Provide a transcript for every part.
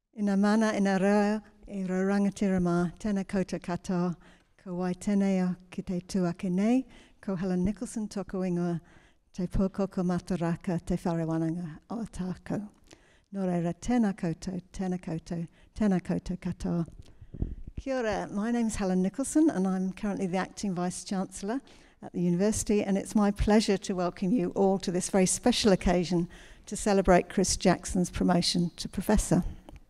Ina mana ina rea e rangatira mā, tēnā koutou katoa, ko wai tēnei a ki te tuake nei, ko Helen Nicholson toko ingoa, te pōkoko mataraka, te wharewananga o tākou. Nō reira, tēnā koutou, tēnā koutou, tēnā koutou katoa. Kia ora, my name's Helen Nicholson and I'm currently the Acting Vice-Chancellor at the University, and it's my pleasure to welcome you all to this very special occasion to celebrate Chris Jackson's promotion to Professor.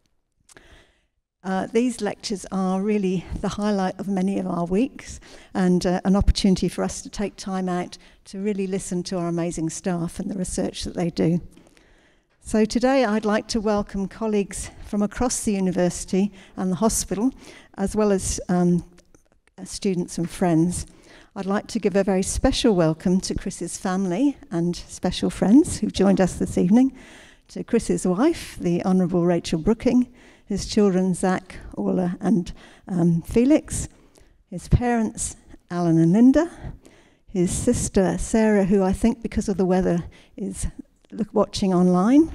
These lectures are really the highlight of many of our weeks and an opportunity for us to take time out to really listen to our amazing staff and the research that they do. So today I'd like to welcome colleagues from across the university and the hospital, as well as students and friends. I'd like to give a very special welcome to Chris's family and special friends who've joined us this evening, to Chris's wife, the Honourable Rachel Brooking, his children Zach, Orla and Felix, his parents Alan and Linda, his sister Sarah, who I think because of the weather is watching online,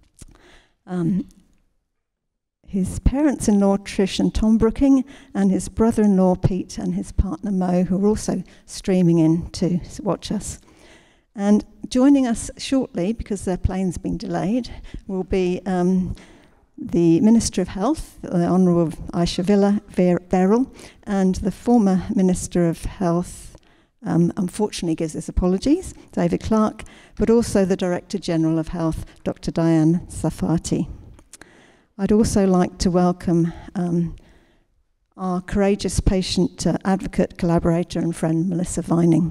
his parents-in-law Trish and Tom Brooking, and his brother-in-law Pete and his partner Mo, who are also streaming in to watch us. And joining us shortly, because their plane's been delayed, will be the Minister of Health, the Honourable Aisha Verrill, and the former Minister of Health, unfortunately gives his apologies, David Clark, but also the Director General of Health, Dr. Diane Safati. I'd also like to welcome our courageous patient advocate, collaborator and friend, Melissa Vining.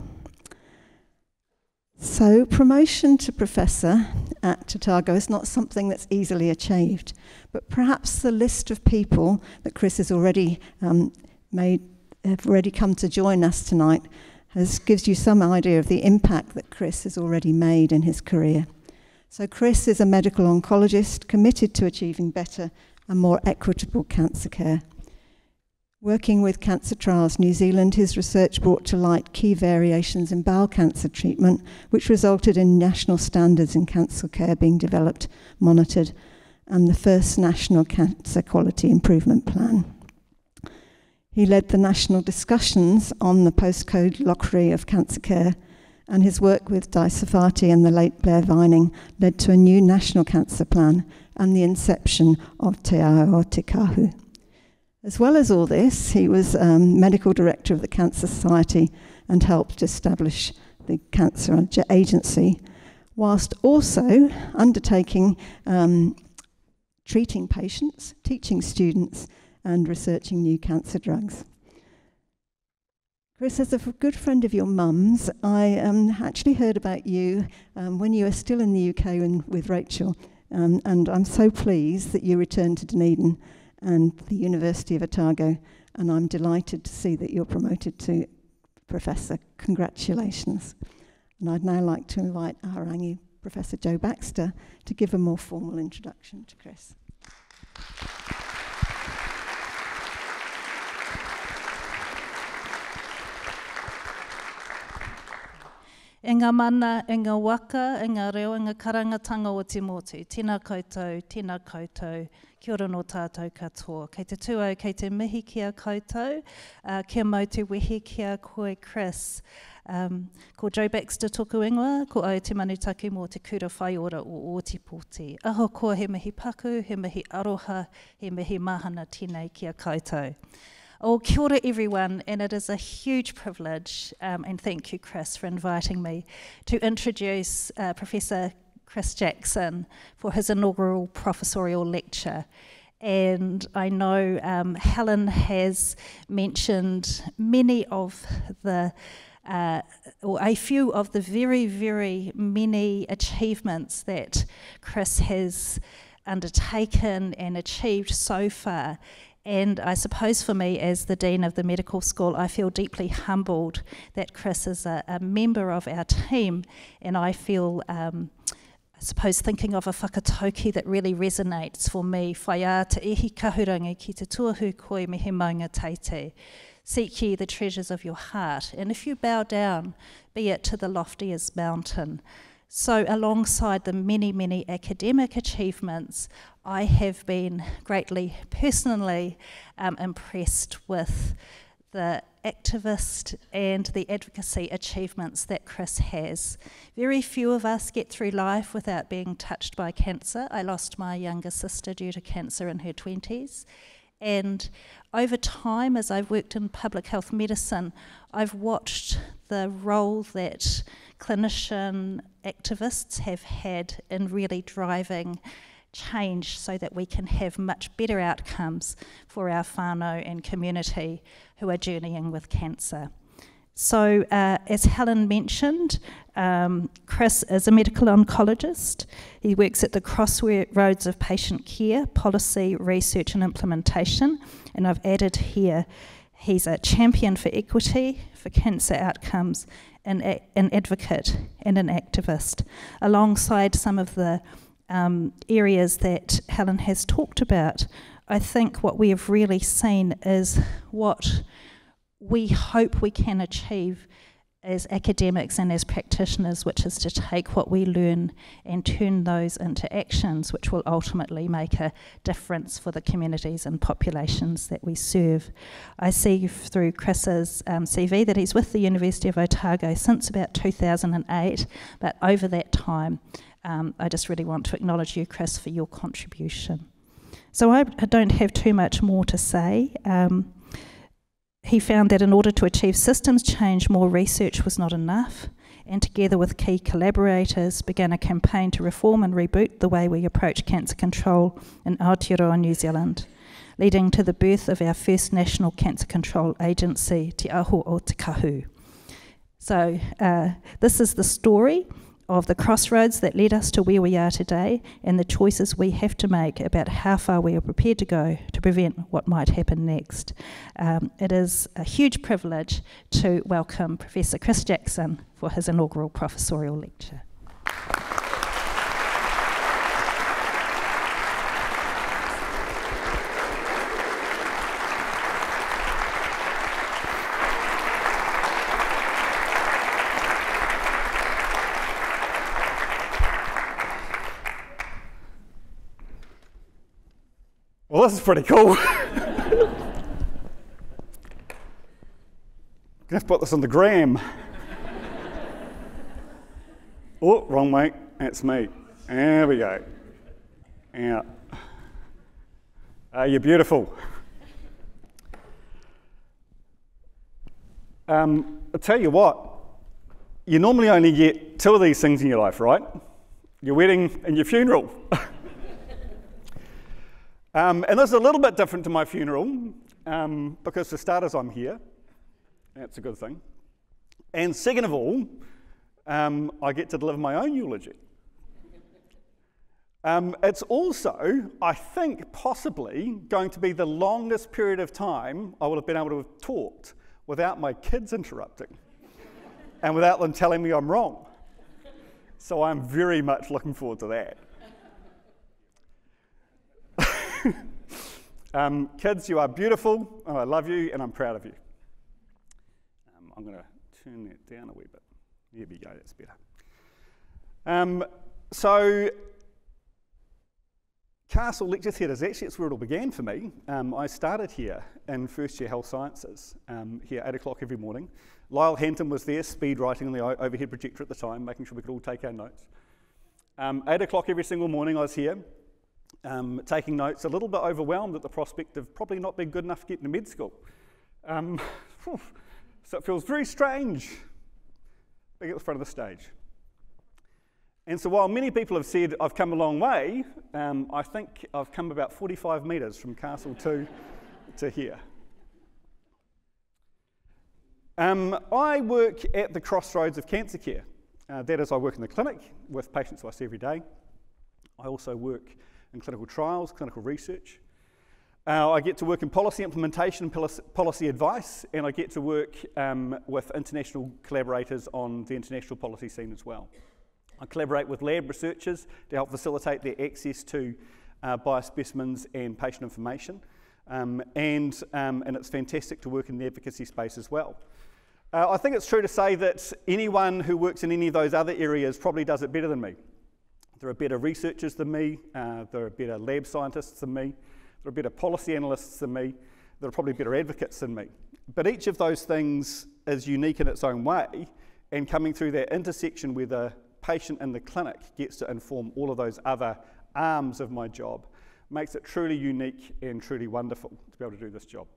So promotion to Professor at Otago is not something that's easily achieved, but perhaps the list of people that Chris has already have already come to join us tonight gives you some idea of the impact that Chris has already made in his career. So Chris is a medical oncologist committed to achieving better and more equitable cancer care. Working with Cancer Trials New Zealand, his research brought to light key variations in bowel cancer treatment, which resulted in national standards in cancer care being developed, monitored, and the first national cancer quality improvement plan. He led the national discussions on the postcode lottery of cancer care, and his work with Di Safati and the late Blair Vining led to a new national cancer plan and the inception of Te Ao Te Kahu. As well as all this, he was medical director of the Cancer Society and helped establish the Cancer Agency, whilst also undertaking treating patients, teaching students, and researching new cancer drugs. Chris, as a good friend of your mum's, I actually heard about you when you were still in the UK with Rachel, and I'm so pleased that you returned to Dunedin and the University of Otago, and I'm delighted to see that you're promoted to Professor. Congratulations. And I'd now like to invite our Harangi, Professor Joe Baxter, to give a more formal introduction to Chris. E ngā mana, e ngā waka, e ngā reo, e ngā karangatanga o te motu. Tēnā koutou, kia ora no tātou katoa. Kei te tuau, kei te mihi kia koutou, kia mau te wehe kia koe Chris. Ko Joe Baxter toku ingoa, ko au te manutaki mō te kura whai ora o Ōtepoti. Aho koa he mihi paku, he mihi aroha, he mihi mahana tēnei kia koutou. Oh, kia ora everyone, and it is a huge privilege, and thank you Chris for inviting me to introduce Professor Chris Jackson for his inaugural professorial lecture. And I know Helen has mentioned many of the, or a few of the very, very many achievements that Chris has undertaken and achieved so far. And I suppose for me, as the Dean of the Medical School, I feel deeply humbled that Chris is a member of our team, and I feel, I suppose, thinking of a whakatauki that really resonates for me. Whaia te ihi kahurangi ki te tuahu koe me he maunga teite. Seek ye the treasures of your heart, and if you bow down, be it to the loftiest mountain. So alongside the many, many academic achievements, I have been greatly personally impressed with the activist and the advocacy achievements that Chris has. Very few of us get through life without being touched by cancer. I lost my younger sister due to cancer in her 20s. And over time, as I've worked in public health medicine, I've watched the role that clinician activists have had in really driving change so that we can have much better outcomes for our whānau and community who are journeying with cancer. So, as Helen mentioned, Chris is a medical oncologist. He works at the crossroads of patient care, policy, research and implementation. And I've added here, he's a champion for equity, for cancer outcomes, an advocate and an activist, alongside some of the areas that Helen has talked about. I think what we have really seen is what we hope we can achieve as academics and as practitioners, which is to take what we learn and turn those into actions which will ultimately make a difference for the communities and populations that we serve. I see through Chris's CV that he's with the University of Otago since about 2008, but over that time I just really want to acknowledge you, Chris, for your contribution. So I don't have too much more to say. He found that in order to achieve systems change, more research was not enough, and together with key collaborators began a campaign to reform and reboot the way we approach cancer control in Aotearoa, New Zealand, leading to the birth of our first national cancer control agency, Te Aho o Te Kahu. So this is the story of the crossroads that led us to where we are today and the choices we have to make about how far we are prepared to go to prevent what might happen next. It is a huge privilege to welcome Professor Chris Jackson for his inaugural professorial lecture. Well, this is pretty cool. Let's put this on the gram. Oh, wrong way. That's me. There we go. Yeah. You're beautiful. I'll tell you what, you normally only get two of these things in your life, right? Your wedding and your funeral. And this is a little bit different to my funeral, because for starters I'm here. That's a good thing. And second of all, I get to deliver my own eulogy. It's also, I think, possibly going to be the longest period of time I will have been able to have talked without my kids interrupting and without them telling me I'm wrong. So I'm very much looking forward to that. Kids, you are beautiful, and I love you, and I'm proud of you. I'm going to turn that down a wee bit. There we go, that's better. So, Castle Lecture Theatre is actually where it all began for me. I started here in first year health sciences, here at 8 o'clock every morning. Lyle Hampton was there, speed writing on the overhead projector at the time, making sure we could all take our notes. 8 o'clock every single morning I was here. Taking notes, a little bit overwhelmed at the prospect of probably not being good enough to get into med school. So it feels very strange being at the front of the stage. And so while many people have said I've come a long way, I think I've come about 45 metres from Castle 2 to here. I work at the crossroads of cancer care. That is, I work in the clinic with patients who I see every day. I also work in clinical trials, clinical research. I get to work in policy implementation and policy advice, and I get to work with international collaborators on the international policy scene as well. I collaborate with lab researchers to help facilitate their access to biospecimens and patient information, and it's fantastic to work in the advocacy space as well. I think it's true to say that anyone who works in any of those other areas probably does it better than me. There are better researchers than me, there are better lab scientists than me, there are better policy analysts than me, there are probably better advocates than me. But each of those things is unique in its own way, and coming through that intersection where the patient in the clinic gets to inform all of those other arms of my job makes it truly unique and truly wonderful to be able to do this job.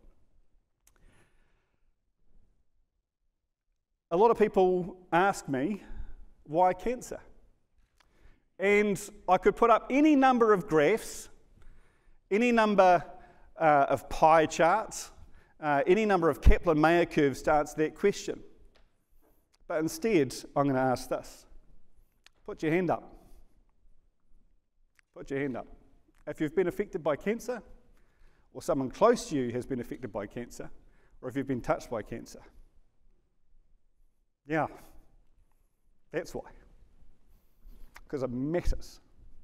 A lot of people ask me, why cancer? And I could put up any number of graphs, any number of pie charts, any number of Kaplan-Meier curves to answer that question. But instead, I'm going to ask this. Put your hand up. Put your hand up. If you've been affected by cancer, or someone close to you has been affected by cancer, or if you've been touched by cancer. Yeah, that's why. Because it matters.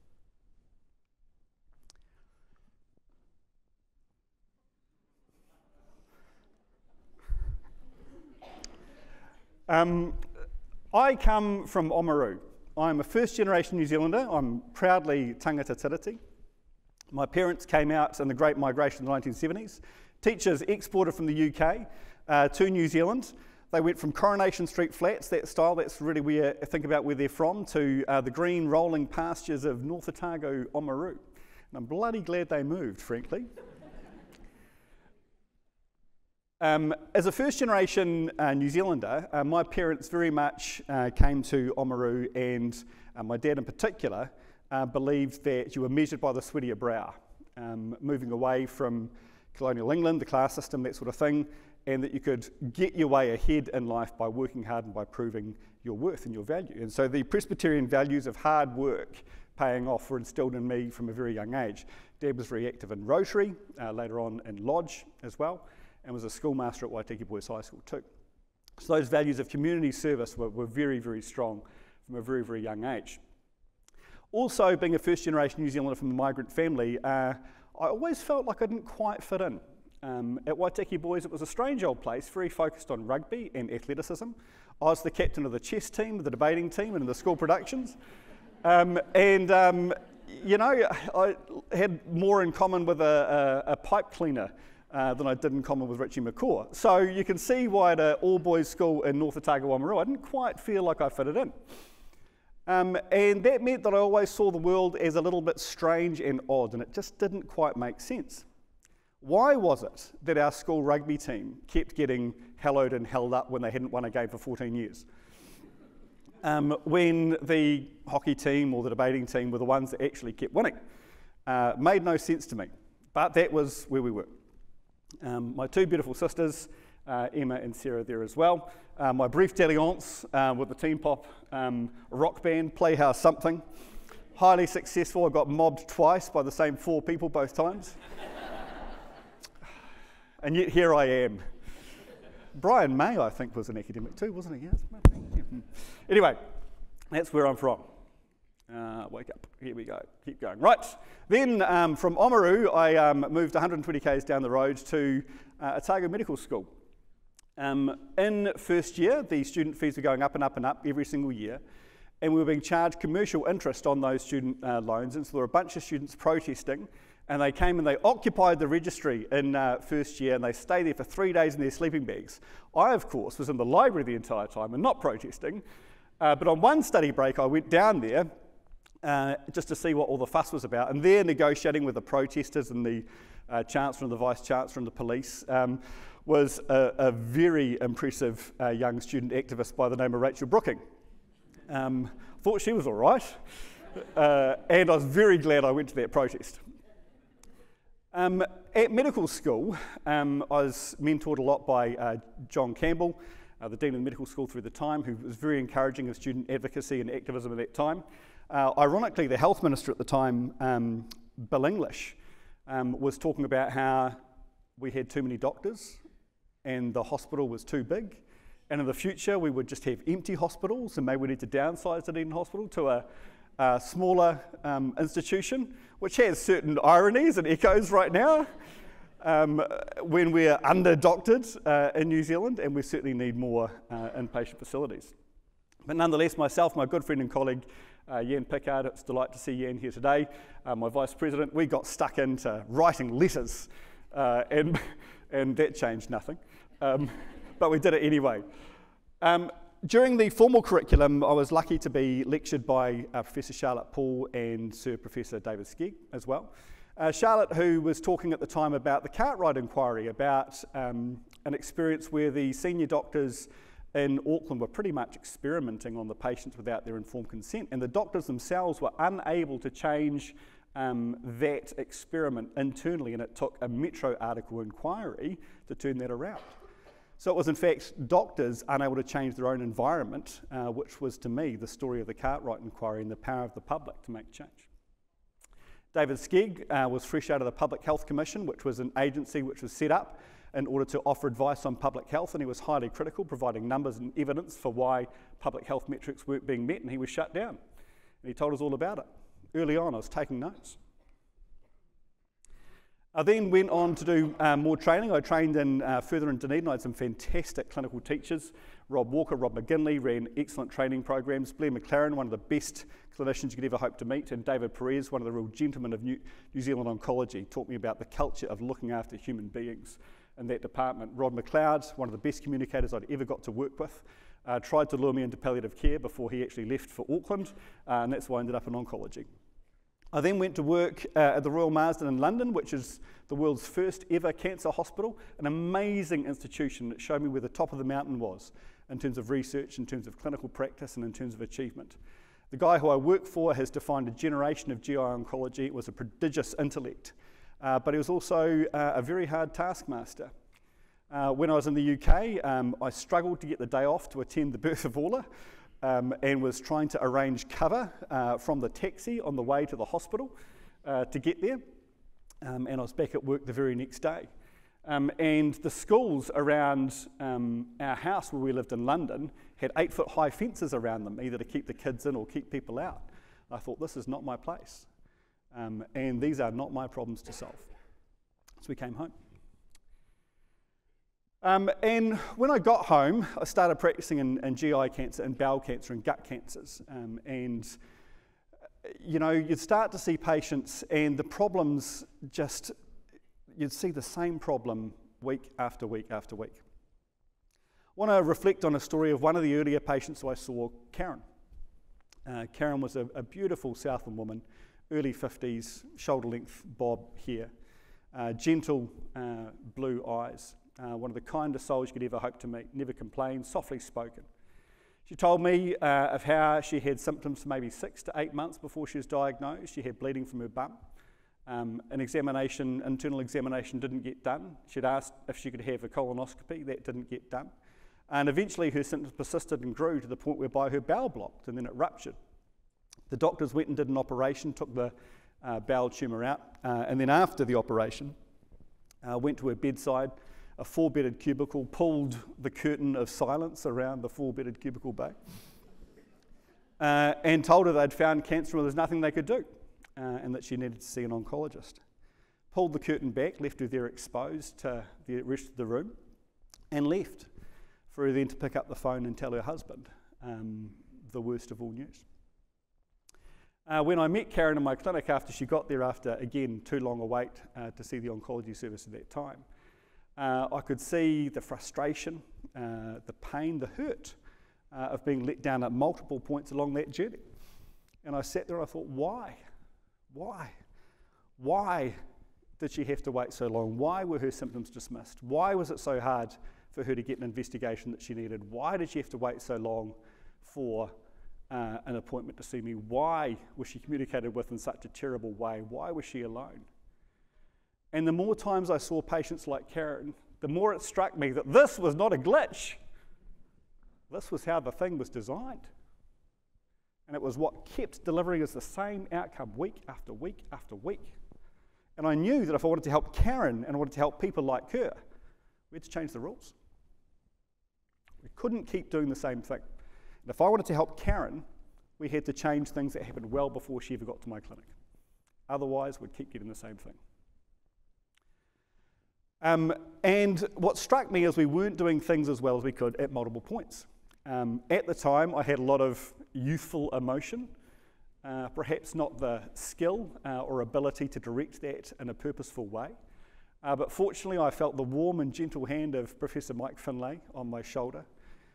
I come from Oamaru. I'm a first-generation New Zealander. I'm proudly tangata tiriti. My parents came out in the Great Migration in the 1970s. Teachers exported from the UK to New Zealand. They went from Coronation Street flats, that style, that's really where I think about where they're from, to the green rolling pastures of North Otago, Oamaru. And I'm bloody glad they moved, frankly. As a first-generation New Zealander, my parents very much came to Oamaru, and my dad in particular believed that you were measured by the sweat of your brow, moving away from colonial England, the class system, that sort of thing, and that you could get your way ahead in life by working hard and by proving your worth and your value. And so the Presbyterian values of hard work paying off were instilled in me from a very young age. Dad was very active in Rotary, later on in Lodge as well, and was a schoolmaster at Waitaki Boys High School too. So those values of community service were very, very strong from a very, very young age. Also, being a first-generation New Zealander from a migrant family, I always felt like I didn't quite fit in. At Waitaki Boys, it was a strange old place, very focused on rugby and athleticism. I was the captain of the chess team, the debating team, and the school productions. You know, I had more in common with a pipe cleaner than I did in common with Richie McCaw. So you can see why at an all-boys school in North Otago, Oamaru, I didn't quite feel like I fitted in. And that meant that I always saw the world as a little bit strange and odd, and it just didn't quite make sense. Why was it that our school rugby team kept getting hallowed and held up when they hadn't won a game for 14 years? When the hockey team or the debating team were the ones that actually kept winning? Made no sense to me, but that was where we were. My two beautiful sisters, Emma and Sarah, there as well. My brief dalliance with the Teen Pop rock band, Playhouse Something. Highly successful. I got mobbed twice by the same 4 people both times. And yet here I am. Brian May, I think, was an academic too, wasn't he? Yes. Anyway, that's where I'm from. Wake up. Here we go. Keep going. Right. Then from Oamaru, I moved 120 k's down the road to Otago Medical School. In first year, the student fees were going up and up and up every single year, and we were being charged commercial interest on those student loans, and so there were a bunch of students protesting. And they came and they occupied the registry in first year, and they stayed there for 3 days in their sleeping bags. I, of course, was in the library the entire time and not protesting. But on one study break, I went down there just to see what all the fuss was about. And there, negotiating with the protesters and the Chancellor and the Vice-Chancellor and the police, was a very impressive young student activist by the name of Rachel Brooking. Thought she was all right. And I was very glad I went to that protest. At medical school, I was mentored a lot by John Campbell, the Dean of the Medical School through the time, who was very encouraging of student advocacy and activism at that time. Ironically, the health minister at the time, Bill English, was talking about how we had too many doctors and the hospital was too big, and in the future we would just have empty hospitals, and maybe we need to downsize the Eden Hospital to a smaller institution, which has certain ironies and echoes right now. when we're under-doctored in New Zealand, and we certainly need more inpatient facilities. But nonetheless, myself, my good friend and colleague, Jan Pickard, it's a delight to see Jan here today, my Vice President, we got stuck into writing letters, and that changed nothing, but we did it anyway. During the formal curriculum, I was lucky to be lectured by Professor Charlotte Paul and Sir Professor David Skegg as well. Charlotte, who was talking at the time about the Cartwright inquiry, about an experience where the senior doctors in Auckland were pretty much experimenting on the patients without their informed consent, and the doctors themselves were unable to change that experiment internally, and it took a Metro article inquiry to turn that around. So it was in fact doctors unable to change their own environment, which was to me the story of the Cartwright inquiry and the power of the public to make change. David Skegg was fresh out of the Public Health Commission, which was an agency which was set up in order to offer advice on public health, and he was highly critical, providing numbers and evidence for why public health metrics weren't being met, and he was shut down. And he told us all about it. Early on, I was taking notes. I then went on to do more training. I trained further in Dunedin. I had some fantastic clinical teachers. Rob Walker, Rob McGinley ran excellent training programs. Blair McLaren, one of the best clinicians you could ever hope to meet, and David Perez, one of the real gentlemen of New Zealand oncology, taught me about the culture of looking after human beings in that department. Rod McLeod, one of the best communicators I'd ever got to work with, tried to lure me into palliative care before he actually left for Auckland, and that's why I ended up in oncology. I then went to work at the Royal Marsden in London, which is the world's first ever cancer hospital, an amazing institution that showed me where the top of the mountain was in terms of research, in terms of clinical practice, and in terms of achievement. The guy who I work for has defined a generation of GI oncology. It was a prodigious intellect, but he was also a very hard taskmaster. When I was in the UK, I struggled to get the day off to attend the birth of Orla, and was trying to arrange cover from the taxi on the way to the hospital to get there, and I was back at work the very next day. And the schools around our house where we lived in London had 8-foot high fences around them, either to keep the kids in or keep people out. I thought, this is not my place, and these are not my problems to solve. So we came home. And when I got home, I started practicing in GI cancer and bowel cancer and gut cancers. And, you know, you'd start to see patients and the problems just, you'd see the same problem week after week after week. I want to reflect on a story of one of the earlier patients who I saw, Karen. Karen was a beautiful Southland woman, early 50s, shoulder-length bob hair, gentle blue eyes. One of the kindest souls you could ever hope to meet, never complained, softly spoken. She told me of how she had symptoms for maybe 6 to 8 months before she was diagnosed. She had bleeding from her bum. An internal examination didn't get done. She'd asked if she could have a colonoscopy, that didn't get done. And eventually her symptoms persisted and grew to the point whereby her bowel blocked and then it ruptured. The doctors went and did an operation, took the bowel tumour out, and then after the operation, went to her bedside, a 4-bedded cubicle, pulled the curtain of silence around the 4-bedded cubicle bay, and told her they'd found cancer and there's nothing they could do, and that she needed to see an oncologist. Pulled the curtain back, left her there exposed to the rest of the room, and left, for her then to pick up the phone and tell her husband the worst of all news. When I met Karen in my clinic after she got there, after, again, too long a wait to see the oncology service at that time, I could see the frustration, the pain, the hurt of being let down at multiple points along that journey. And I sat there and I thought, why? Why? Why did she have to wait so long? Why were her symptoms dismissed? Why was it so hard for her to get an investigation that she needed? Why did she have to wait so long for an appointment to see me? Why was she communicated with in such a terrible way? Why was she alone? And the more times I saw patients like Karen, the more it struck me that this was not a glitch. This was how the thing was designed. And it was what kept delivering us the same outcome week after week after week. And I knew that if I wanted to help Karen and I wanted to help people like her, we had to change the rules. We couldn't keep doing the same thing. And if I wanted to help Karen, we had to change things that happened well before she ever got to my clinic. Otherwise, we'd keep getting the same thing. And what struck me is we weren't doing things as well as we could at multiple points. At the time, I had a lot of youthful emotion, perhaps not the skill or ability to direct that in a purposeful way. But fortunately, I felt the warm and gentle hand of Professor Mike Finlay on my shoulder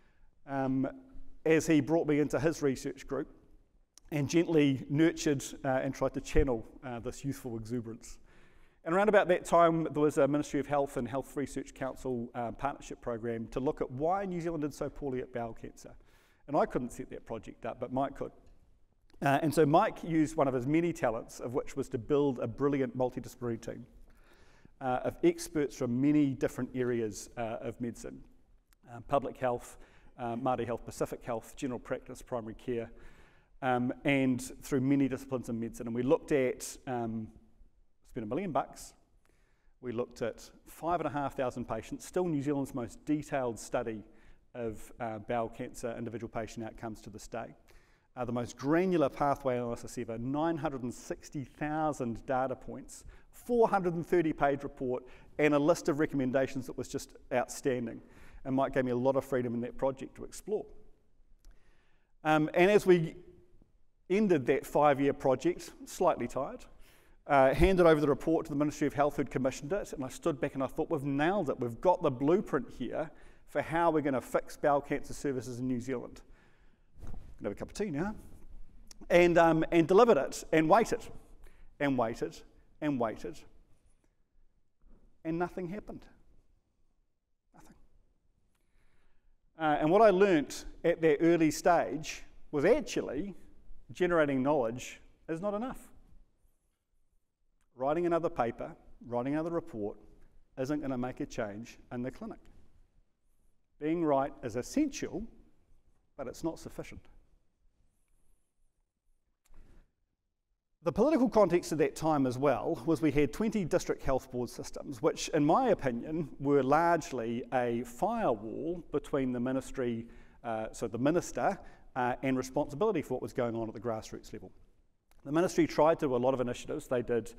as he brought me into his research group and gently nurtured and tried to channel this youthful exuberance. And around about that time, there was a Ministry of Health and Health Research Council partnership program to look at why New Zealand did so poorly at bowel cancer. And I couldn't set that project up, but Mike could. And so Mike used one of his many talents, of which was to build a brilliant multidisciplinary team of experts from many different areas of medicine. Public health, Māori health, Pacific health, general practice, primary care, and through many disciplines in medicine. And we looked at, spent $1 million. We looked at 5,500 patients, still New Zealand's most detailed study of bowel cancer individual patient outcomes to this day. The most granular pathway analysis ever, 960,000 data points, 430-page report, and a list of recommendations that was just outstanding. And Mike gave me a lot of freedom in that project to explore. And as we ended that 5-year project, slightly tired, handed over the report to the Ministry of Health who'd commissioned it, and I stood back and I thought, we've nailed it. We've got the blueprint here for how we're going to fix bowel cancer services in New Zealand. I'm going to have a cup of tea now. And delivered it, and waited, and waited, and waited, and nothing happened. Nothing. And what I learnt at that early stage was actually generating knowledge is not enough. Writing another paper, writing another report isn't going to make a change in the clinic. Being right is essential, but it's not sufficient. The political context of that time as well was we had 20 district health board systems, which in my opinion were largely a firewall between the ministry, so the minister, and responsibility for what was going on at the grassroots level. The ministry tried to do a lot of initiatives. They did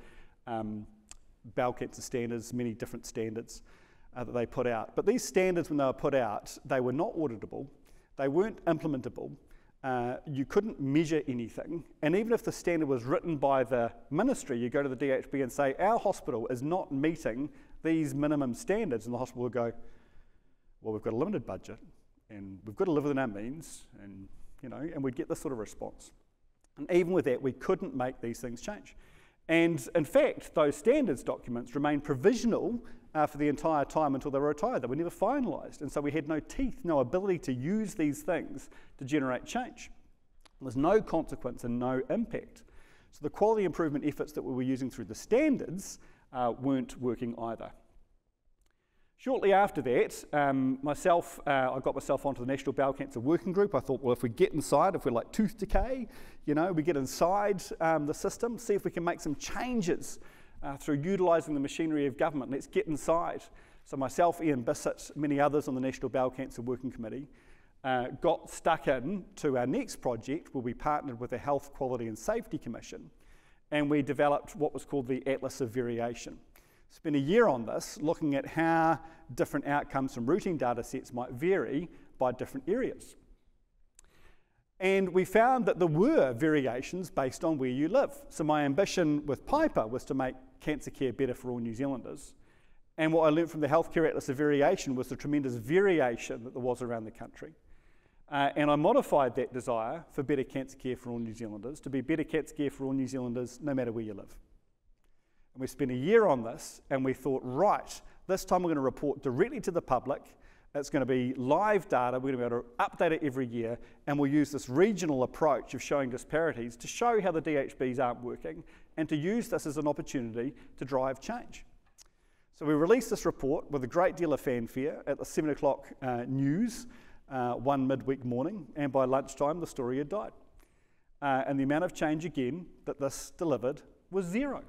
bowel cancer standards, many different standards that they put out. But these standards, when they were put out, they were not auditable, they weren't implementable, you couldn't measure anything, and even if the standard was written by the ministry, you go to the DHB and say, our hospital is not meeting these minimum standards, and the hospital will go, well, we've got a limited budget, and we've got to live within our means, and and we'd get this sort of response. And even with that, we couldn't make these things change. And in fact, those standards documents remained provisional for the entire time until they were retired. They were never finalised. And so we had no teeth, no ability to use these things to generate change. There was no consequence and no impact. So the quality improvement efforts that we were using through the standards weren't working either. Shortly after that, I got myself onto the National Bowel Cancer Working Group. I thought, well, if we get inside, if we're like tooth decay, we get inside the system, see if we can make some changes through utilising the machinery of government. Let's get inside. So myself, Ian Bissett, many others on the National Bowel Cancer Working Committee got stuck in to our next project where we partnered with the Health Quality and Safety Commission, and we developed what was called the Atlas of Variation. Spent a year on this, looking at how different outcomes from routine data sets might vary by different areas. And we found that there were variations based on where you live. So my ambition with Piper was to make cancer care better for all New Zealanders. And what I learned from the Healthcare Atlas of Variation was the tremendous variation that there was around the country. And I modified that desire for better cancer care for all New Zealanders to be better cancer care for all New Zealanders no matter where you live. And we spent a year on this, and we thought, right, this time we're going to report directly to the public. It's going to be live data. We're going to be able to update it every year, and we'll use this regional approach of showing disparities to show how the DHBs aren't working and to use this as an opportunity to drive change. So we released this report with a great deal of fanfare at the 7 o'clock news one midweek morning, and by lunchtime the story had died. And the amount of change again that this delivered was zero.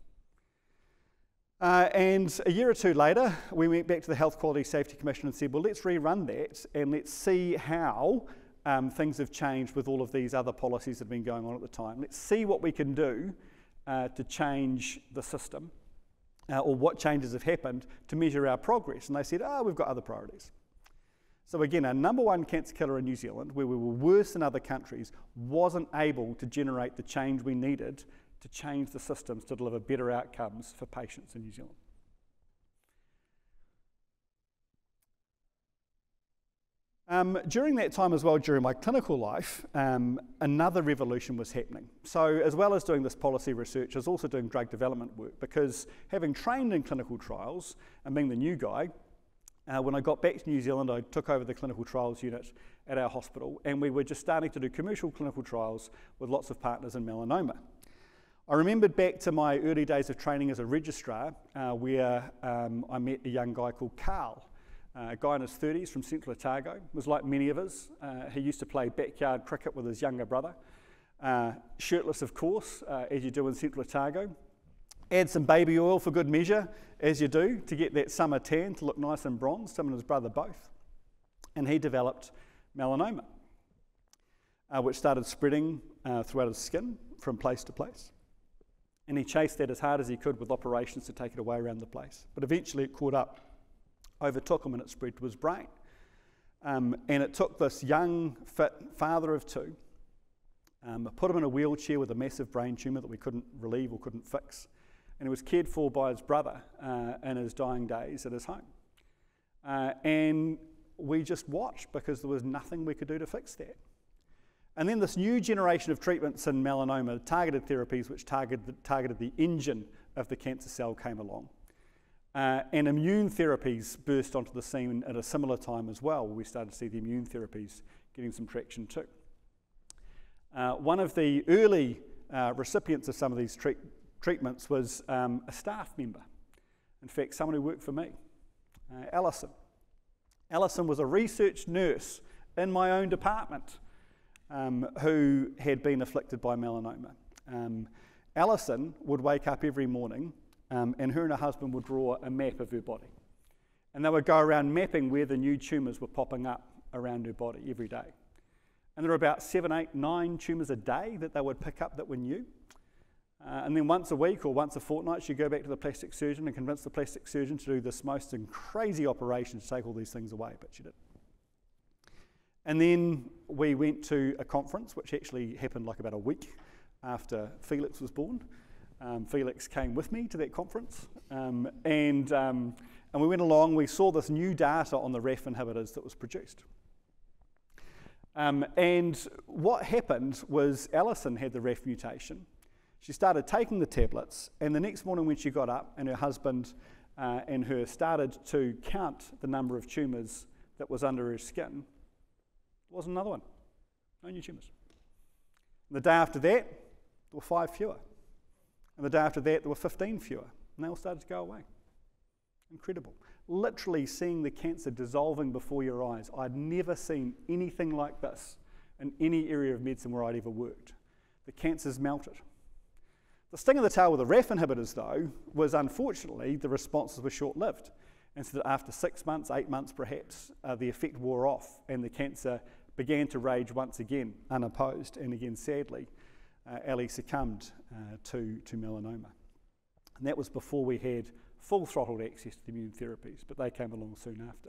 And a year or two later, we went back to the Health Quality Safety Commission and said, well, let's rerun that and let's see how things have changed with all of these other policies that have been going on at the time. Let's see what we can do to change the system. or what changes have happened to measure our progress. And they said, we've got other priorities. So again, our number one cancer killer in New Zealand, where we were worse than other countries, wasn't able to generate the change we needed to change the systems to deliver better outcomes for patients in New Zealand. During that time as well, during my clinical life, another revolution was happening. So as well as doing this policy research, I was also doing drug development work, because having trained in clinical trials and being the new guy, when I got back to New Zealand, I took over the clinical trials unit at our hospital, and we were just starting to do commercial clinical trials with lots of partners in melanoma. I remembered back to my early days of training as a registrar, where I met a young guy called Carl, a guy in his 30s from Central Otago. Was like many of us. He used to play backyard cricket with his younger brother, shirtless of course, as you do in Central Otago. Add some baby oil for good measure, as you do, to get that summer tan to look nice and bronzed, him and his brother both. And he developed melanoma, which started spreading throughout his skin from place to place. And he chased that as hard as he could with operations to take it away around the place. But eventually it caught up, overtook him, and it spread to his brain. And it took this young, fit father of two, put him in a wheelchair with a massive brain tumour that we couldn't relieve or couldn't fix. And he was cared for by his brother in his dying days at his home. And we just watched, because there was nothing we could do to fix that. And then this new generation of treatments in melanoma, targeted therapies which targeted the engine of the cancer cell, came along. And immune therapies burst onto the scene at a similar time as well, where we started to see the immune therapies getting some traction too. One of the early recipients of some of these treatments was a staff member. In fact, someone who worked for me, Alison. Alison was a research nurse in my own department who had been afflicted by melanoma. Alison would wake up every morning, and her and her husband would draw a map of her body. And they would go around mapping where the new tumours were popping up around her body every day. And there were about 7, 8, 9 tumours a day that they would pick up that were new. And then once a week or once a fortnight, she'd go back to the plastic surgeon and convince the plastic surgeon to do this most crazy operation to take all these things away, but she did. And then we went to a conference, which actually happened like about a week after Felix was born. Felix came with me to that conference, and we went along. We saw this new data on the RAF inhibitors that was produced. And what happened was Alison had the RAF mutation. She started taking the tablets, and the next morning when she got up, and her husband and her started to count the number of tumours that was under her skin, there was another one. No new tumours. And the day after that, there were 5 fewer. And the day after that, there were 15 fewer. And they all started to go away. Incredible. Literally seeing the cancer dissolving before your eyes. I'd never seen anything like this in any area of medicine where I'd ever worked. The cancer's melted. The sting of the tail with the RAF inhibitors, though, was unfortunately the responses were short-lived. And so that after 6 months, 8 months perhaps, the effect wore off and the cancer began to rage once again, unopposed. And again, sadly, Ellie succumbed to melanoma. And that was before we had full throttled access to the immune therapies, but they came along soon after.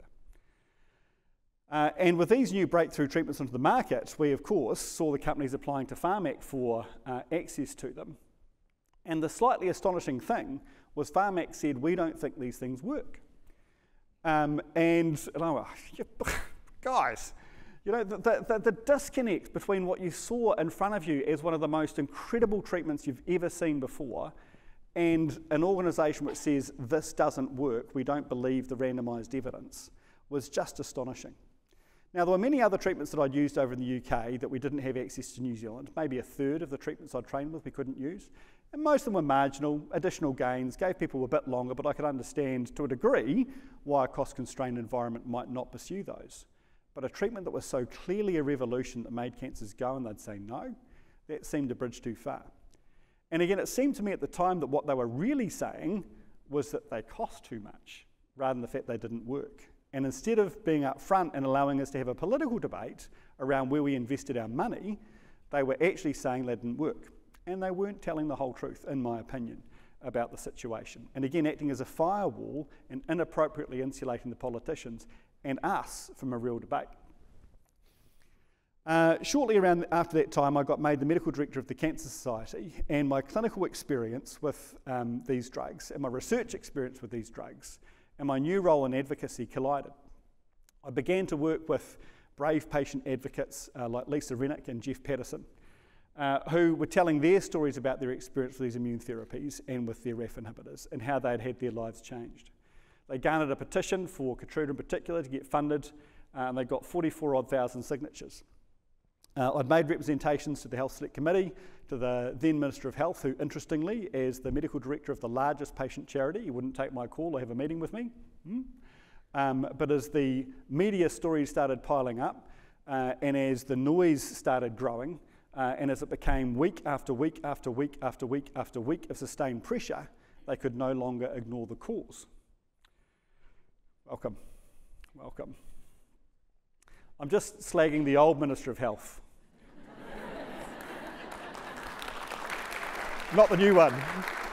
And with these new breakthrough treatments onto the market, we of course saw the companies applying to Pharmac for access to them. And the slightly astonishing thing was Pharmac said, we don't think these things work. And I went, guys, you know, the disconnect between what you saw in front of you as one of the most incredible treatments you've ever seen before and an organisation which says this doesn't work, we don't believe the randomised evidence, was just astonishing. Now, there were many other treatments that I'd used over in the UK that we didn't have access to New Zealand. Maybe a third of the treatments I'd trained with we couldn't use. And most of them were marginal, additional gains, gave people a bit longer, but I could understand to a degree why a cost-constrained environment might not pursue those. But a treatment that was so clearly a revolution that made cancers go and they'd say no, that seemed a bridge too far. And again, it seemed to me at the time that what they were really saying was that they cost too much, rather than the fact they didn't work. And instead of being upfront and allowing us to have a political debate around where we invested our money, they were actually saying they didn't work. And they weren't telling the whole truth, in my opinion. about the situation. And again, acting as a firewall and inappropriately insulating the politicians and us from a real debate. Shortly after that time, I got made the medical director of the Cancer Society, and my clinical experience with these drugs and my research experience with these drugs and my new role in advocacy collided. I began to work with brave patient advocates like Lisa Rennick and Jeff Patterson, who were telling their stories about their experience with these immune therapies and with their RAF inhibitors and how they'd had their lives changed. They garnered a petition for Keytruda in particular to get funded, and they got 44,000 signatures. I'd made representations to the Health Select Committee, to the then Minister of Health, who interestingly, as the medical director of the largest patient charity, he wouldn't take my call or have a meeting with me. But as the media stories started piling up, and as the noise started growing, and as it became week after week after week after week after week of sustained pressure, they could no longer ignore the cause. Welcome, welcome. I'm just slagging the old Minister of Health. Not the new one.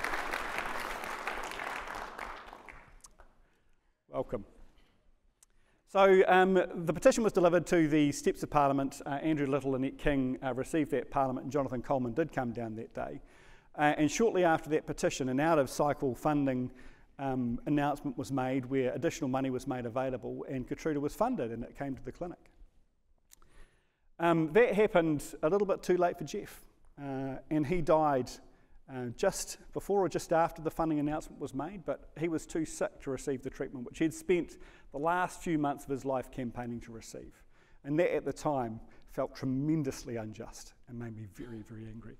Welcome. So the petition was delivered to the steps of Parliament. Andrew Little and Annette King received that Parliament, and Jonathan Coleman did come down that day. And shortly after that petition, an out-of-cycle funding announcement was made where additional money was made available and Keytruda was funded and it came to the clinic. That happened a little bit too late for Jeff, and he died just before or just after the funding announcement was made, but he was too sick to receive the treatment which he'd spent the last few months of his life campaigning to receive. And that at the time felt tremendously unjust and made me very, very angry.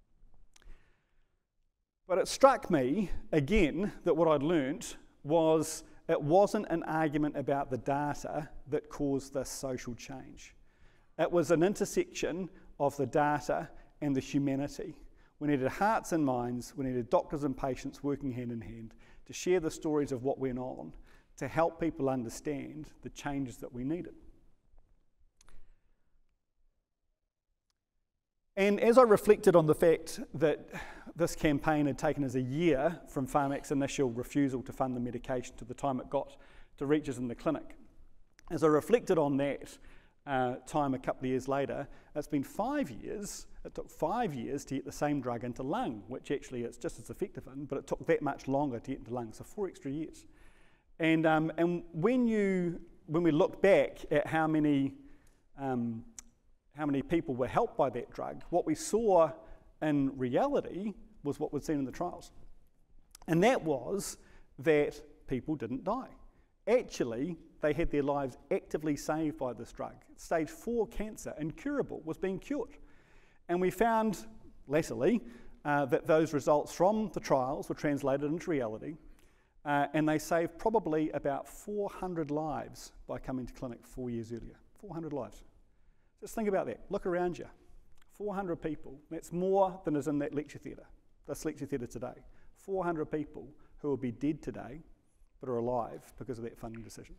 But it struck me again that what I'd learnt was it wasn't an argument about the data that caused this social change. It was an intersection of the data and the humanity. We needed hearts and minds, we needed doctors and patients working hand in hand to share the stories of what went on, to help people understand the changes that we needed. And as I reflected on the fact that this campaign had taken us a year from Pharmac's initial refusal to fund the medication to the time it got to reach us in the clinic, as I reflected on that time a couple of years later, it's been 5 years. It took 5 years to get the same drug into lung, which actually it's just as effective in, but it took that much longer to get into lung, so 4 extra years. And when we look back at how many people were helped by that drug, what we saw in reality was what we'd seen in the trials. And that was that people didn't die. Actually, they had their lives actively saved by this drug. Stage 4 cancer, incurable, was being cured. And we found, latterly, that those results from the trials were translated into reality, and they saved probably about 400 lives by coming to clinic 4 years earlier. 400 lives. Just think about that. Look around you. 400 people. That's more than is in that lecture theatre, this lecture theatre today. 400 people who will be dead today but are alive because of that funding decision.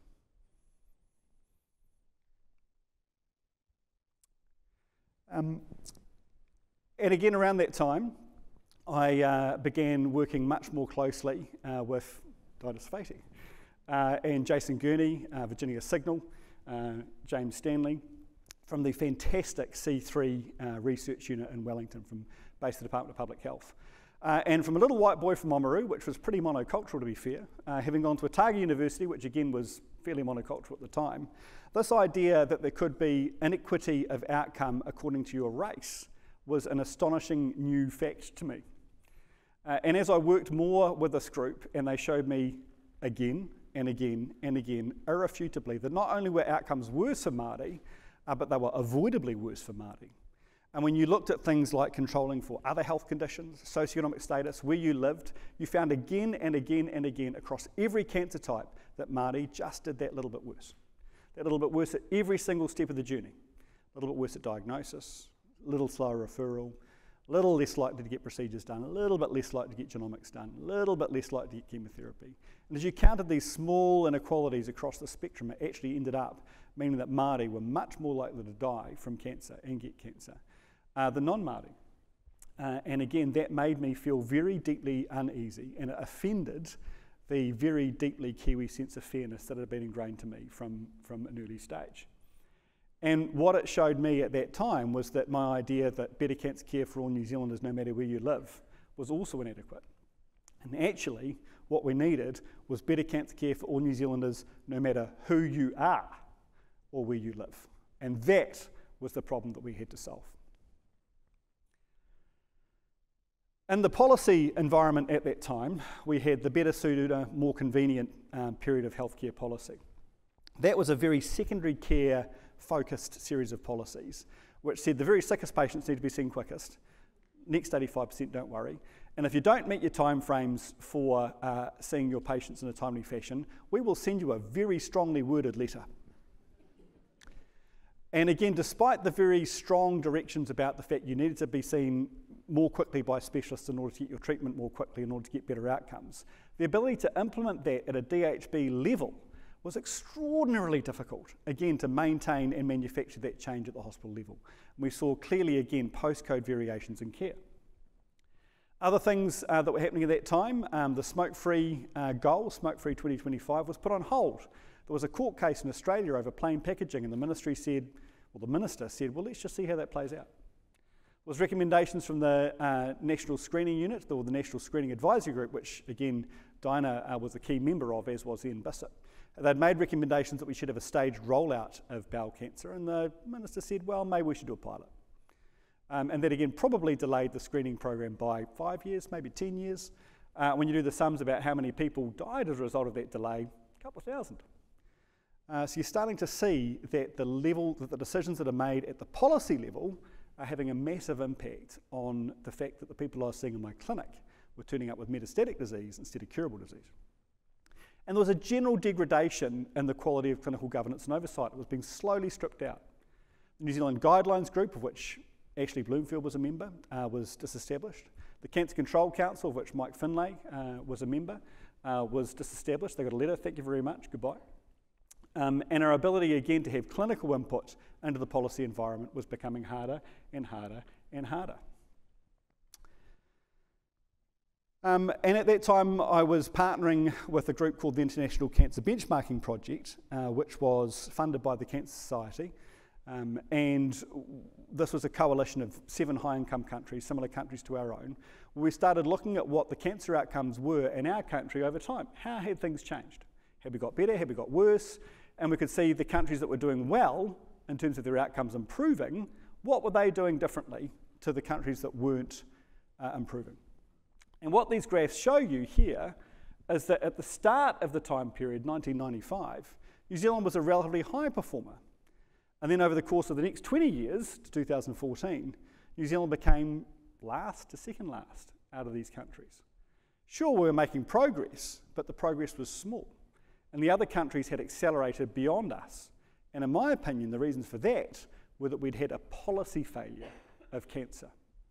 And again, around that time, I began working much more closely with Didas Fati and Jason Gurney, Virginia Signal, James Stanley, from the fantastic C3 research unit in Wellington, based at the Department of Public Health. And from a little white boy from Oamaru, which was pretty monocultural to be fair, having gone to Otago University, which again was fairly monocultural at the time, this idea that there could be inequity of outcome according to your race was an astonishing new fact to me. And as I worked more with this group, and they showed me again and again and again, irrefutably, that not only were outcomes worse for Māori, but they were avoidably worse for Māori. And when you looked at things like controlling for other health conditions, socioeconomic status, where you lived, you found again and again and again across every cancer type that Māori just did that little bit worse. That little bit worse at every single step of the journey. A little bit worse at diagnosis, a little slower referral, a little less likely to get procedures done, a little bit less likely to get genomics done, a little bit less likely to get chemotherapy. And as you counted these small inequalities across the spectrum, it actually ended up meaning that Māori were much more likely to die from cancer and get cancer than non-Māori. And again, that made me feel very deeply uneasy, and it offended the very deeply Kiwi sense of fairness that had been ingrained to me from an early stage. And what it showed me at that time was that my idea that better cancer care for all New Zealanders, no matter where you live, was also inadequate. And actually, what we needed was better cancer care for all New Zealanders, no matter who you are or where you live. And that was the problem that we had to solve. In the policy environment at that time, we had the better suited, more convenient period of healthcare policy. That was a very secondary care focused series of policies, which said the very sickest patients need to be seen quickest. Next 85%, don't worry. And if you don't meet your timeframes for seeing your patients in a timely fashion, we will send you a very strongly worded letter. And again, despite the very strong directions about the fact you needed to be seen more quickly by specialists in order to get your treatment more quickly, in order to get better outcomes, the ability to implement that at a DHB level was extraordinarily difficult, again, to maintain and manufacture that change at the hospital level. And we saw clearly, again, postcode variations in care. Other things that were happening at that time, the smoke-free goal, Smoke-Free 2025, was put on hold. There was a court case in Australia over plain packaging, and the minister said, well, let's just see how that plays out. There was recommendations from the National Screening Unit, or the National Screening Advisory Group, which, again, Dinah was a key member of, as was Ian Bissett. They'd made recommendations that we should have a staged rollout of bowel cancer, and the minister said, well, maybe we should do a pilot. And that, again, probably delayed the screening program by 5 years, maybe 10 years. When you do the sums about how many people died as a result of that delay, a couple of thousand. So you're starting to see that the decisions that are made at the policy level are having a massive impact on the fact that the people I was seeing in my clinic were turning up with metastatic disease instead of curable disease. And there was a general degradation in the quality of clinical governance and oversight. It was being slowly stripped out. The New Zealand Guidelines Group, of which Ashley Bloomfield was a member, was disestablished. The Cancer Control Council, of which Mike Finlay was a member, was disestablished. They got a letter, thank you very much, goodbye. And our ability, again, to have clinical input into the policy environment was becoming harder and harder and harder. And at that time, I was partnering with a group called the International Cancer Benchmarking Project, which was funded by the Cancer Society. And this was a coalition of 7 high-income countries, similar countries to our own, where we started looking at what the cancer outcomes were in our country over time. How had things changed? Had we got better? Had we got worse? And we could see the countries that were doing well in terms of their outcomes improving, what were they doing differently to the countries that weren't improving? And what these graphs show you here is that at the start of the time period, 1995, New Zealand was a relatively high performer. And then over the course of the next 20 years, to 2014, New Zealand became last to second last out of these countries. Sure, we were making progress, but the progress was small. And the other countries had accelerated beyond us. And in my opinion, the reasons for that were that we'd had a policy failure of cancer.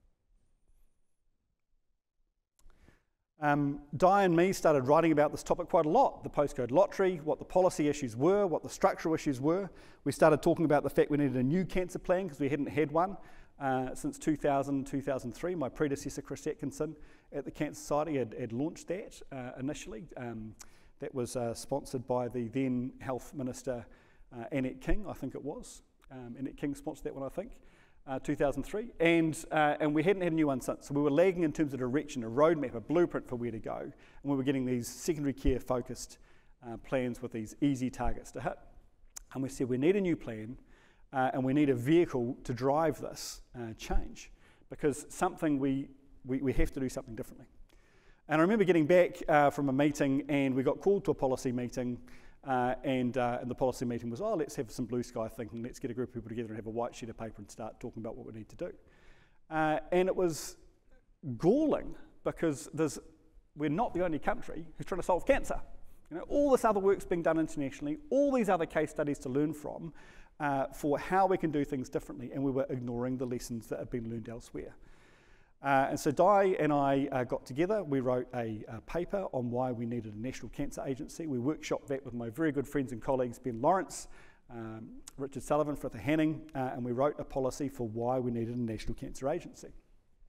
Di and me started writing about this topic quite a lot, the postcode lottery, what the policy issues were, what the structural issues were. We started talking about the fact we needed a new cancer plan because we hadn't had one since 2000, 2003. My predecessor, Chris Atkinson, at the Cancer Society had launched that initially. That was sponsored by the then Health Minister, Annette King, I think it was. Annette King sponsored that one, I think. 2003, and we hadn't had a new one since. So we were lagging in terms of direction, a roadmap, a blueprint for where to go, and we were getting these secondary care focused plans with these easy targets to hit. And we said we need a new plan, and we need a vehicle to drive this change, because we have to do something differently. And I remember getting back from a meeting, and we got called to a policy meeting. And the policy meeting was, let's have some blue sky thinking, let's get a group of people together and have a white sheet of paper and start talking about what we need to do. And it was galling because we're not the only country who's trying to solve cancer. You know, all this other work's being done internationally, all these other case studies to learn from for how we can do things differently, and we were ignoring the lessons that have been learned elsewhere. And so Di and I got together, we wrote a paper on why we needed a national cancer agency. We workshopped that with my very good friends and colleagues, Ben Lawrence, Richard Sullivan, Fritha Hanning, and we wrote a policy for why we needed a national cancer agency.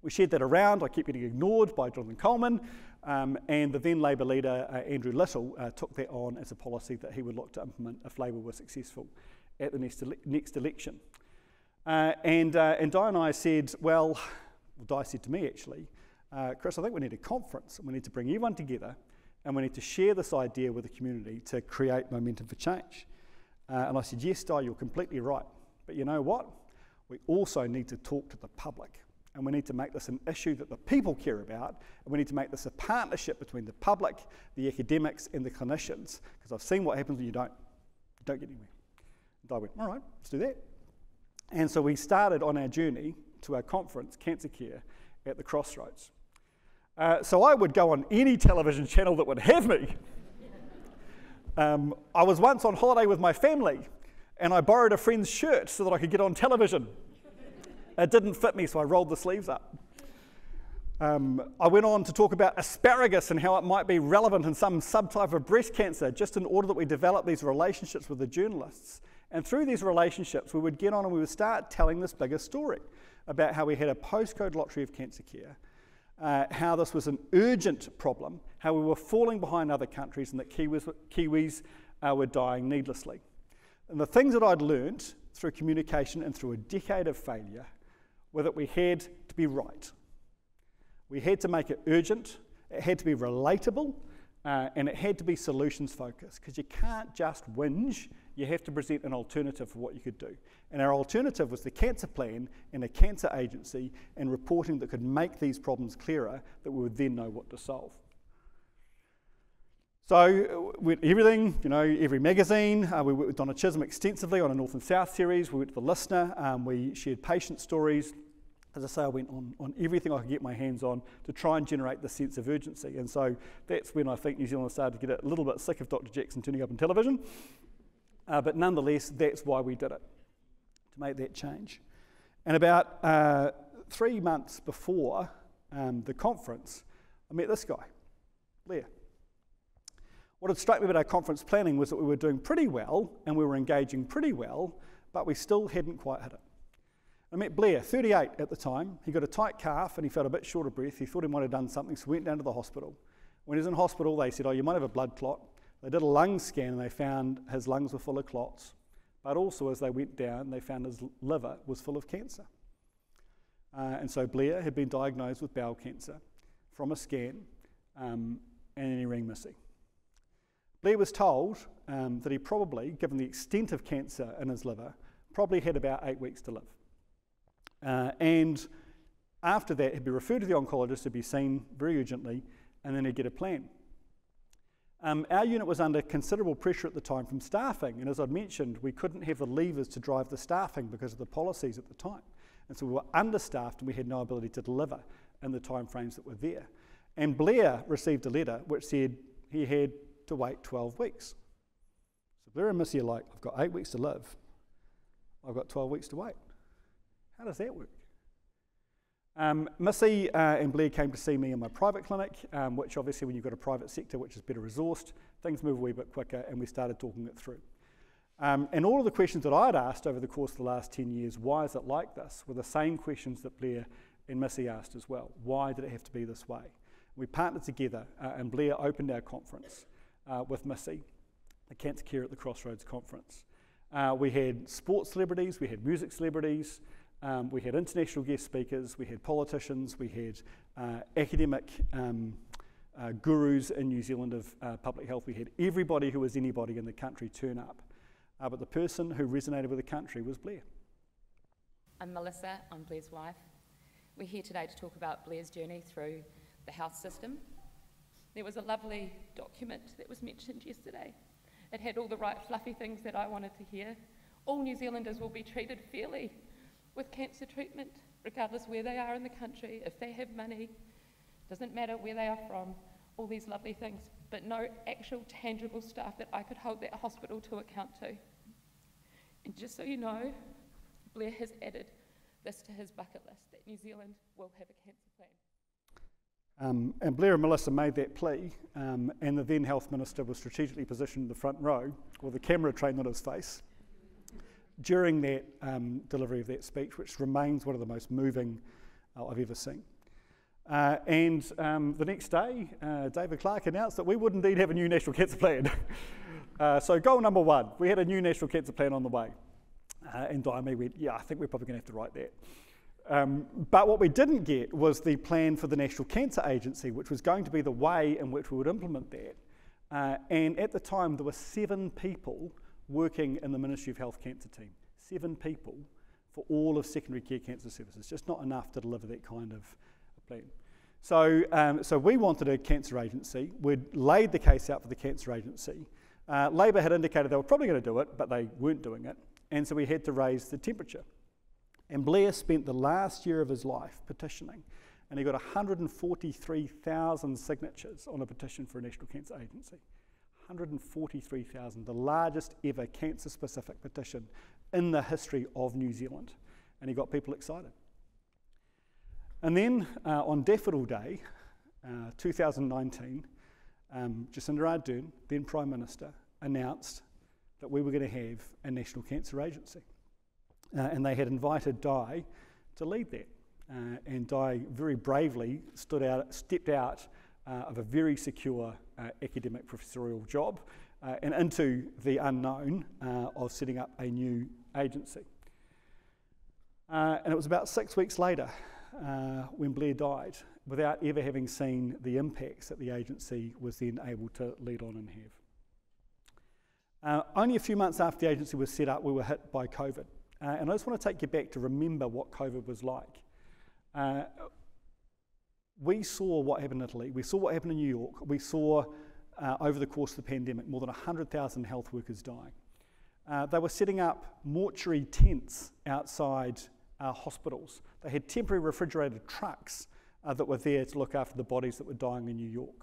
We shared that around. I kept getting ignored by Jonathan Coleman, and the then Labour leader, Andrew Little, took that on as a policy that he would look to implement if Labour were successful at the next election. And Di and I said, well, Di said to me actually, Chris, I think we need a conference, and we need to bring everyone together, and we need to share this idea with the community to create momentum for change. And I said, yes, Di, you're completely right. But you know what? We also need to talk to the public, and we need to make this an issue that the people care about, and we need to make this a partnership between the public, the academics, and the clinicians, because I've seen what happens when you don't get anywhere. And Di went, all right, let's do that. And so we started on our journey to our conference, Cancer Care, at the Crossroads. So I would go on any television channel that would have me. I was once on holiday with my family, and I borrowed a friend's shirt so that I could get on television. It didn't fit me, so I rolled the sleeves up. I went on to talk about asparagus and how it might be relevant in some subtype of breast cancer, just in order that we develop these relationships with the journalists. And through these relationships, we would get on and we would start telling this bigger story about how we had a postcode lottery of cancer care, how this was an urgent problem, how we were falling behind other countries, and that Kiwis were dying needlessly. And the things that I'd learned through communication and through a decade of failure were that we had to be right. We had to make it urgent, it had to be relatable, and it had to be solutions focused, because you can't just whinge, you have to present an alternative for what you could do. And our alternative was the cancer plan and a cancer agency and reporting that could make these problems clearer, that we would then know what to solve. So with everything, every magazine, we worked with Donna Chisholm extensively on a North and South series, we went to The Listener, we shared patient stories. As I say, I went on everything I could get my hands on to try and generate the sense of urgency. And so that's when I think New Zealand started to get a little bit sick of Dr. Jackson turning up on television. But nonetheless, that's why we did it, to make that change. And about 3 months before the conference, I met this guy, Blair. What had struck me about our conference planning was that we were doing pretty well and we were engaging pretty well, but we still hadn't quite hit it. I met Blair, 38 at the time. He got a tight calf and he felt a bit short of breath. He thought he might have done something, so we went down to the hospital. When he was in hospital, they said, oh, you might have a blood clot. They did a lung scan and they found his lungs were full of clots. But also, as they went down, they found his liver was full of cancer. And so Blair had been diagnosed with bowel cancer from a scan, and then he rang Missy. Blair was told that he probably, given the extent of cancer in his liver, probably had about 8 weeks to live. And after that, he'd be referred to the oncologist to be seen very urgently, and then he'd get a plan. Our unit was under considerable pressure at the time from staffing, and as I'd mentioned, we couldn't have the levers to drive the staffing because of the policies at the time. And so we were understaffed and we had no ability to deliver in the timeframes that were there. And Blair received a letter which said he had to wait 12 weeks. So Blair and Missy are like, I've got 8 weeks to live. I've got 12 weeks to wait. How does that work? Missy and Blair came to see me in my private clinic, which obviously when you've got a private sector which is better resourced, things move a wee bit quicker, and we started talking it through. And all of the questions that I'd asked over the course of the last 10 years, why is it like this, were the same questions that Blair and Missy asked as well. Why did it have to be this way? We partnered together, and Blair opened our conference with Missy, the Cancer Care at the Crossroads conference. We had sports celebrities, we had music celebrities, we had international guest speakers, we had politicians, we had academic gurus in New Zealand of public health. We had everybody who was anybody in the country turn up. But the person who resonated with the country was Blair. I'm Melissa, I'm Blair's wife. We're here today to talk about Blair's journey through the health system. There was a lovely document that was mentioned yesterday. It had all the right fluffy things that I wanted to hear. All New Zealanders will be treated fairly with cancer treatment, regardless where they are in the country, if they have money, doesn't matter where they are from, all these lovely things, but no actual tangible stuff that I could hold that hospital to account to. And just so you know, Blair has added this to his bucket list, that New Zealand will have a cancer plan. And Blair and Melissa made that plea, and the then Health Minister was strategically positioned in the front row, with a camera trained on his face, during that delivery of that speech, which remains one of the most moving I've ever seen. The next day, David Clark announced that we would indeed have a new National Cancer Plan. So goal number one, we had a new National Cancer Plan on the way. And Diami went, yeah, I think we're probably going to have to write that. But what we didn't get was the plan for the National Cancer Agency, which was going to be the way in which we would implement that. And at the time, there were 7 people working in the Ministry of Health cancer team. 7 people for all of secondary care cancer services. Just not enough to deliver that kind of plan. So we wanted a cancer agency. We'd laid the case out for the cancer agency. Labor had indicated they were probably going to do it, but they weren't doing it. And so we had to raise the temperature. And Blair spent the last year of his life petitioning, and he got 143,000 signatures on a petition for a National Cancer Agency. 143,000, the largest ever cancer-specific petition in the history of New Zealand. And he got people excited. And then on Daffodil Day, 2019, Jacinda Ardern, then Prime Minister, announced that we were going to have a National Cancer Agency. And they had invited Di to lead that. And Di very bravely stepped out of a very secure academic professorial job and into the unknown of setting up a new agency. And it was about 6 weeks later when Blair died, without ever having seen the impacts that the agency was then able to lead on and have. Only a few months after the agency was set up, we were hit by COVID. And I just want to take you back to remember what COVID was like. We saw what happened in Italy. We saw what happened in New York. We saw over the course of the pandemic more than 100,000 health workers dying. They were setting up mortuary tents outside hospitals. They had temporary refrigerated trucks that were there to look after the bodies that were dying in New York.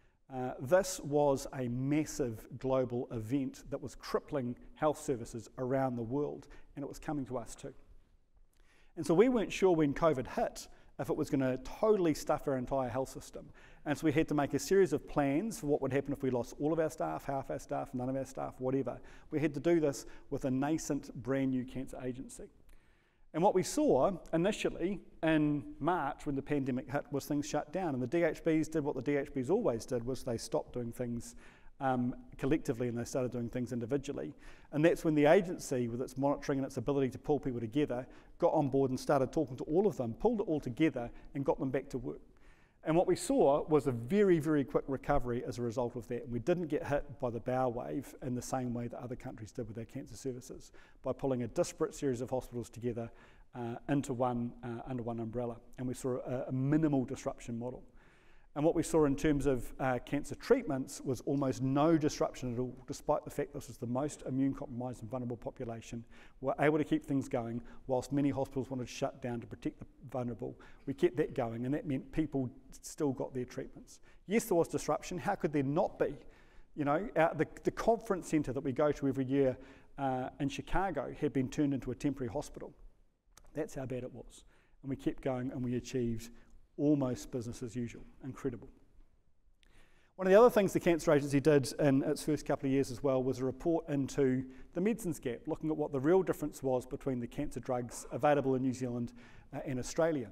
This was a massive global event that was crippling health services around the world, and it was coming to us too. And so we weren't sure when COVID hit if it was going to totally stuff our entire health system. And so we had to make a series of plans for what would happen if we lost all of our staff, half our staff, none of our staff, whatever. We had to do this with a nascent, brand new cancer agency. And what we saw initially in March when the pandemic hit was things shut down, and the DHBs did what the DHBs always did, was they stopped doing things collectively and they started doing things individually. And that's when the agency, with its monitoring and its ability to pull people together, got on board and started talking to all of them, pulled it all together and got them back to work. And what we saw was a very, very quick recovery as a result of that. And we didn't get hit by the bow wave in the same way that other countries did with their cancer services, by pulling a disparate series of hospitals together into one under one umbrella. And we saw a minimal disruption model. And what we saw in terms of cancer treatments was almost no disruption at all, despite the fact this was the most immune-compromised and vulnerable population. We were able to keep things going, whilst many hospitals wanted to shut down to protect the vulnerable. We kept that going, and that meant people still got their treatments. Yes, there was disruption. How could there not be? You know, the conference centre that we go to every year in Chicago had been turned into a temporary hospital. That's how bad it was. And we kept going, and we achieved almost business as usual. Incredible. One of the other things the Cancer Agency did in its first couple of years as well was a report into the medicines gap, looking at what the real difference was between the cancer drugs available in New Zealand and Australia.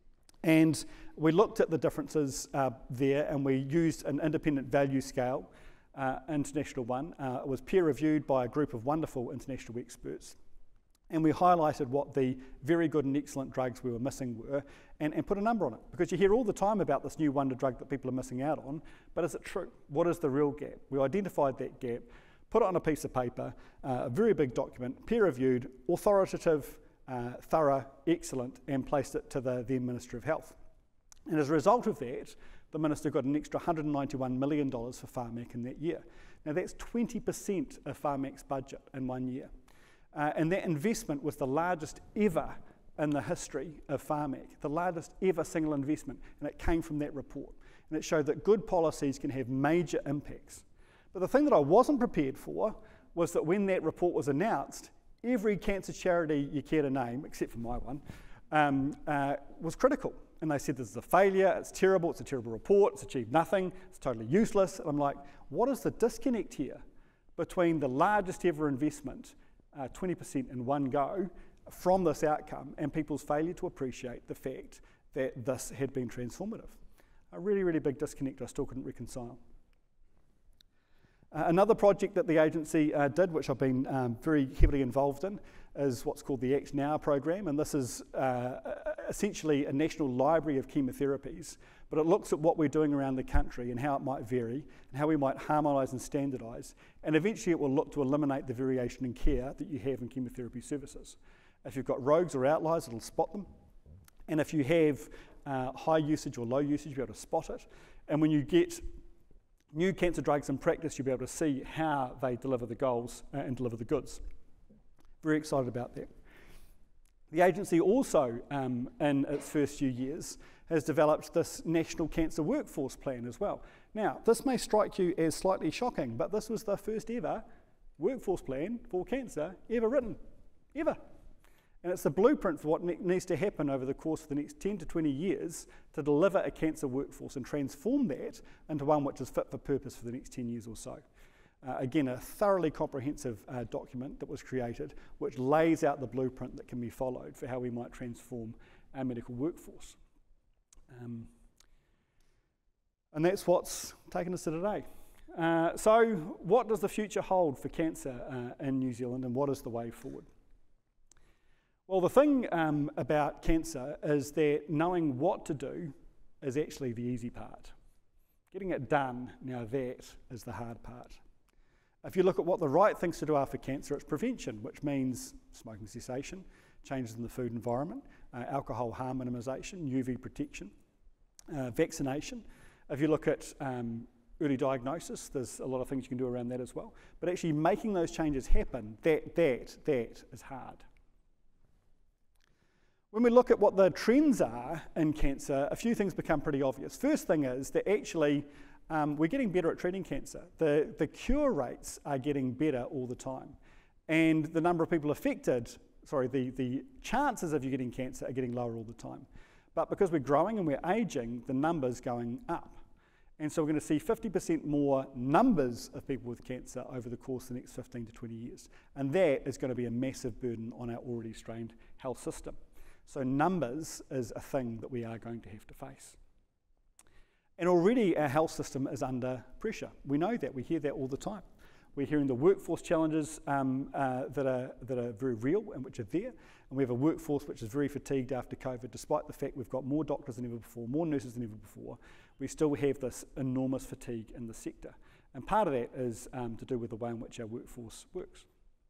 And we looked at the differences there, and we used an independent value scale, international one. It was peer reviewed by a group of wonderful international experts. And we highlighted what the very good and excellent drugs we were missing were and put a number on it. Because you hear all the time about this new wonder drug that people are missing out on, but is it true? What is the real gap? We identified that gap, put it on a piece of paper, a very big document, peer-reviewed, authoritative, thorough, excellent, and placed it to the then Minister of Health. And as a result of that, the Minister got an extra $191 million for Pharmac in that year. Now that's 20% of Pharmac's budget in 1 year. And that investment was the largest ever in the history of Pharmac, the largest ever single investment, and it came from that report. And it showed that good policies can have major impacts. But the thing that I wasn't prepared for was that when that report was announced, every cancer charity you care to name, except for my one, was critical. And they said this is a failure, it's terrible, it's a terrible report, it's achieved nothing, it's totally useless. And I'm like, what is the disconnect here between the largest ever investment, 20% in one go, from this outcome, and people's failure to appreciate the fact that this had been transformative. A really, really big disconnect I still couldn't reconcile. Another project that the agency did, which I've been very heavily involved in, is what's called the Act Now program, and this is essentially a national library of chemotherapies, but it looks at what we're doing around the country and how it might vary, and how we might harmonise and standardise, and eventually it will look to eliminate the variation in care that you have in chemotherapy services. If you've got rogues or outliers, it'll spot them, and if you have high usage or low usage, you'll be able to spot it, and when you get new cancer drugs in practice, you'll be able to see how they deliver the goals and deliver the goods. Very excited about that. The agency also, in its first few years, has developed this National Cancer Workforce Plan as well. Now, this may strike you as slightly shocking, but this was the first ever workforce plan for cancer ever written, ever. And it's the blueprint for what needs to happen over the course of the next 10 to 20 years to deliver a cancer workforce and transform that into one which is fit for purpose for the next 10 years or so. Again, a thoroughly comprehensive document that was created which lays out the blueprint that can be followed for how we might transform our medical workforce. And that's what's taken us to today. So what does the future hold for cancer in New Zealand, and what is the way forward? Well, the thing about cancer is that knowing what to do is actually the easy part. Getting it done, now that is the hard part. If you look at what the right things to do are for cancer, it's prevention, which means smoking cessation, changes in the food environment, alcohol harm minimisation, UV protection, vaccination. If you look at early diagnosis, there's a lot of things you can do around that as well. But actually making those changes happen, that is hard. When we look at what the trends are in cancer, a few things become pretty obvious. First thing is that actually we're getting better at treating cancer. The cure rates are getting better all the time. And the number of people affected, the chances of you getting cancer are getting lower all the time. But because we're growing and we're aging, the number's going up. And so we're going to see 50% more numbers of people with cancer over the course of the next 15 to 20 years. And that is going to be a massive burden on our already strained health system. So numbers is a thing that we are going to have to face. And already our health system is under pressure. We know that, we hear that all the time. We're hearing the workforce challenges that are very real and which are there. And we have a workforce which is very fatigued after COVID, despite the fact we've got more doctors than ever before, more nurses than ever before. We still have this enormous fatigue in the sector. And part of that is to do with the way in which our workforce works.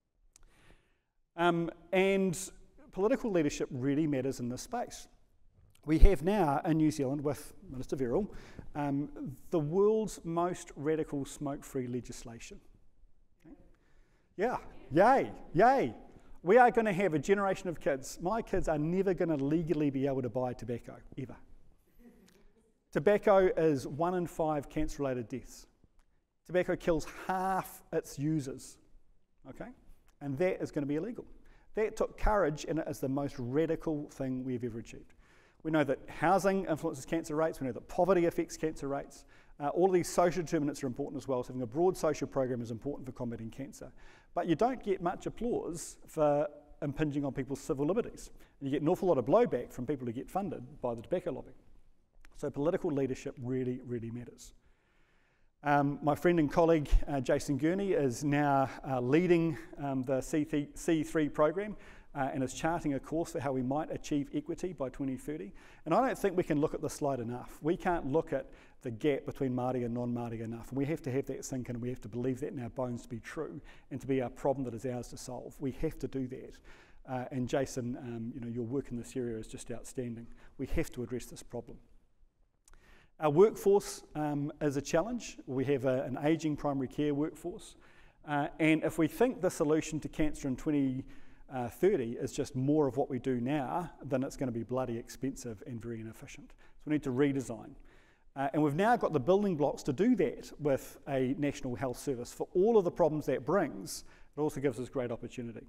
And political leadership really matters in this space. We have now in New Zealand, with Minister Verrill, the world's most radical smoke-free legislation. Okay. Yeah, yay, yay. We are going to have a generation of kids. My kids are never going to legally be able to buy tobacco, ever. Tobacco is 1 in 5 cancer-related deaths. Tobacco kills half its users, okay? And that is going to be illegal. That took courage, and it is the most radical thing we've ever achieved. We know that housing influences cancer rates. We know that poverty affects cancer rates. All of these social determinants are important as well. So having a broad social program is important for combating cancer. But you don't get much applause for impinging on people's civil liberties. And you get an awful lot of blowback from people who get funded by the tobacco lobby. So political leadership really, really matters. My friend and colleague Jason Gurney is now leading the C3 program and is charting a course for how we might achieve equity by 2030. And I don't think we can look at this slide enough. We can't look at the gap between Māori and non-Māori enough. And we have to have that sink in, and we have to believe that in our bones to be true and to be our problem that is ours to solve. We have to do that. And Jason, your work in this area is just outstanding. We have to address this problem. Our workforce is a challenge. We have an ageing primary care workforce. And if we think the solution to cancer in 2030 is just more of what we do now, then it's going to be bloody expensive and very inefficient. So we need to redesign. And we've now got the building blocks to do that with a national health service. For all of the problems that brings, it also gives us great opportunity.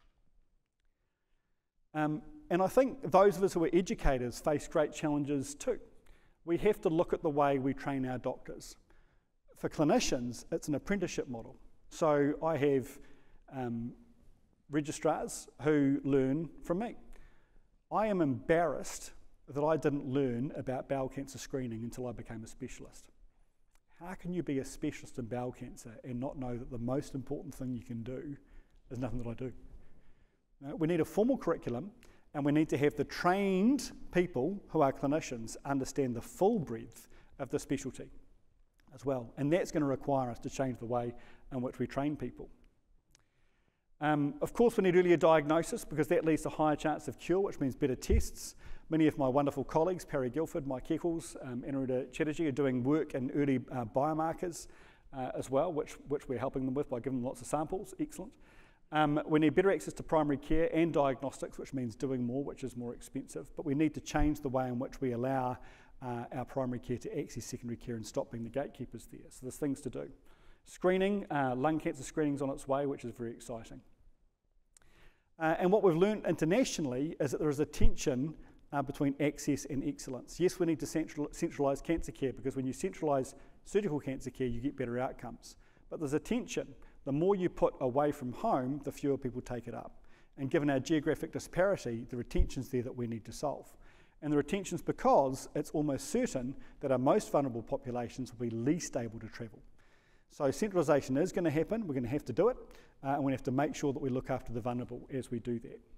And I think those of us who are educators face great challenges too. We have to look at the way we train our doctors. For clinicians, it's an apprenticeship model. So I have registrars who learn from me. I am embarrassed that I didn't learn about bowel cancer screening until I became a specialist. How can you be a specialist in bowel cancer and not know that the most important thing you can do is nothing that I do? We need a formal curriculum, and we need to have the trained people who are clinicians understand the full breadth of the specialty as well. And that's going to require us to change the way in which we train people. Of course, we need earlier diagnosis because that leads to higher chance of cure, which means better tests. Many of my wonderful colleagues, Perry Guilford, Mike Eccles, Anuruddha Chatterjee, are doing work in early biomarkers as well, which we're helping them with by giving them lots of samples. Excellent. We need better access to primary care and diagnostics, which means doing more, which is more expensive. But we need to change the way in which we allow our primary care to access secondary care and stop being the gatekeepers there. So there's things to do. Screening, lung cancer screening is on its way, which is very exciting. And what we've learned internationally is that there is a tension between access and excellence. Yes, we need to centralise cancer care because when you centralise surgical cancer care, you get better outcomes. But there's a tension. The more you put away from home, the fewer people take it up. And given our geographic disparity, there are tensions there that we need to solve. And there are tensions because it's almost certain that our most vulnerable populations will be least able to travel. So centralisation is going to happen, we're going to have to do it, and we have to make sure that we look after the vulnerable as we do that.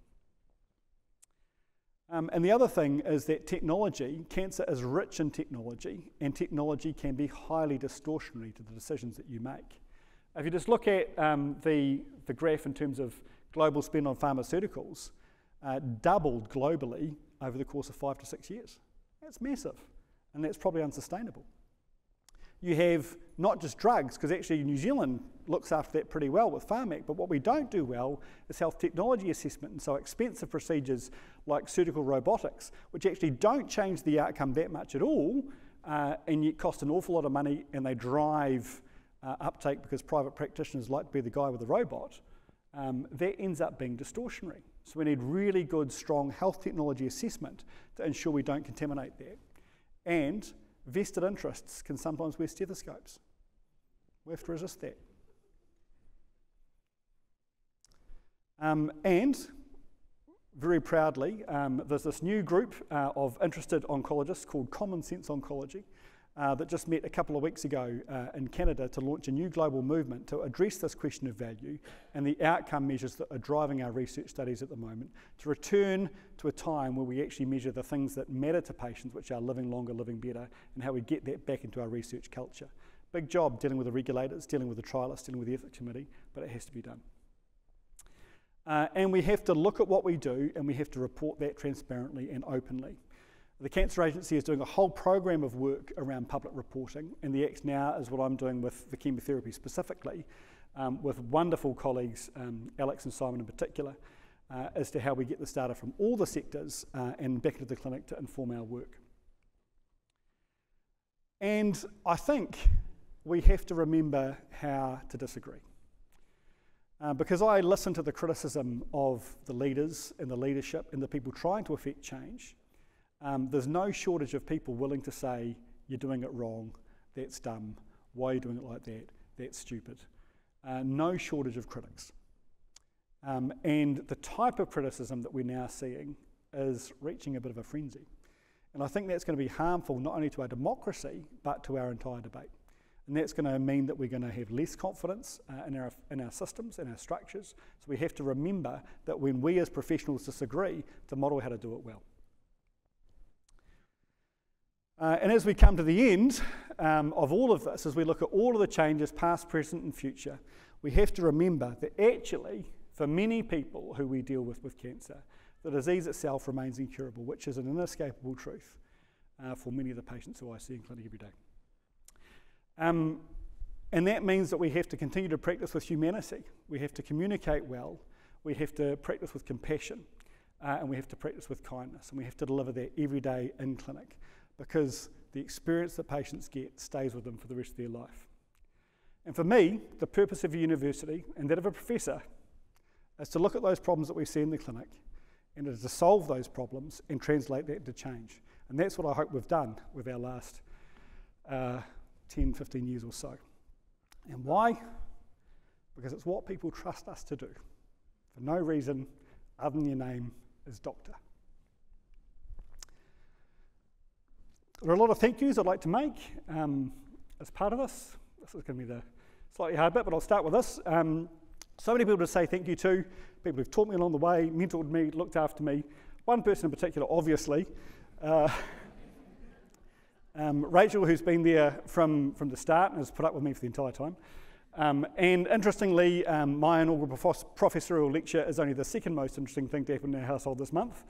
And the other thing is that technology, cancer is rich in technology, and technology can be highly distortionary to the decisions that you make. If you just look at the graph in terms of global spend on pharmaceuticals, doubled globally over the course of 5 to 6 years. That's massive, and that's probably unsustainable. You have not just drugs, because actually New Zealand looks after that pretty well with Pharmac, but what we don't do well is health technology assessment, and so expensive procedures like surgical robotics, which actually don't change the outcome that much at all, and yet cost an awful lot of money, and they drive uptake because private practitioners like to be the guy with the robot, that ends up being distortionary. So we need really good, strong health technology assessment to ensure we don't contaminate that. And vested interests can sometimes wear stethoscopes. We have to resist that. And very proudly, there's this new group of interested oncologists called Common Sense Oncology that just met a couple of weeks ago in Canada to launch a new global movement to address this question of value and the outcome measures that are driving our research studies at the moment, to return to a time where we actually measure the things that matter to patients, which are living longer, living better, and how we get that back into our research culture. Big job dealing with the regulators, dealing with the trialists, dealing with the ethics committee, but it has to be done. And we have to look at what we do, and we have to report that transparently and openly. The Cancer Agency is doing a whole program of work around public reporting, and the Act Now is what I'm doing with the chemotherapy specifically, with wonderful colleagues, Alex and Simon in particular, as to how we get this data from all the sectors and back into the clinic to inform our work. And I think we have to remember how to disagree. Because I listen to the criticism of the leaders and the leadership and the people trying to effect change. There's no shortage of people willing to say, you're doing it wrong, that's dumb, why are you doing it like that, that's stupid. No shortage of critics. And the type of criticism that we're now seeing is reaching a bit of a frenzy. And I think that's going to be harmful not only to our democracy, but to our entire debate. And that's going to mean that we're going to have less confidence in our systems, in our structures. So we have to remember that when we as professionals disagree, to model how to do it well. And as we come to the end of all of this, as we look at all of the changes, past, present and future, we have to remember that actually, for many people who we deal with cancer, the disease itself remains incurable, which is an inescapable truth for many of the patients who I see in clinic every day. And that means that we have to continue to practice with humanity. We have to communicate well, we have to practice with compassion, and we have to practice with kindness, and we have to deliver that every day in clinic, because the experience that patients get stays with them for the rest of their life. And for me, the purpose of a university, and that of a professor, is to look at those problems that we see in the clinic, and is to solve those problems and translate that into change. And that's what I hope we've done with our last 10, 15 years or so. And why? Because it's what people trust us to do, for no reason other than your name is doctor. There are a lot of thank yous I'd like to make as part of this. This is going to be the slightly hard bit, but I'll start with this. So many people to say thank you to, people who've taught me along the way, mentored me, looked after me. One person in particular, obviously, Rachel, who's been there from the start and has put up with me for the entire time. And interestingly, my inaugural professorial lecture is only the second most interesting thing to happen in our household this month.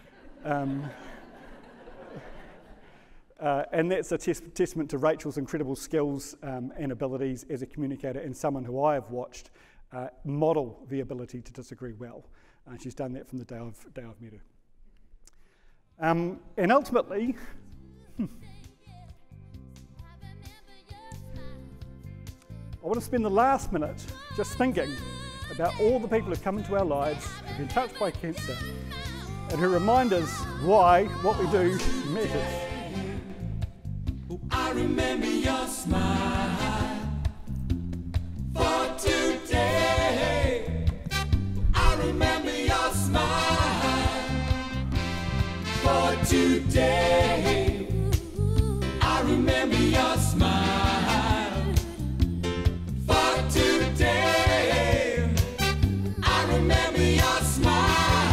And that's a testament to Rachel's incredible skills and abilities as a communicator, and someone who I have watched model the ability to disagree well. She's done that from the day I've met her. And ultimately, I want to spend the last minute just thinking about all the people who've come into our lives, who've been touched by cancer, and who remind us why what we do matters. I remember your smile for today. I remember your smile for today. I remember your smile for today. I remember your smile.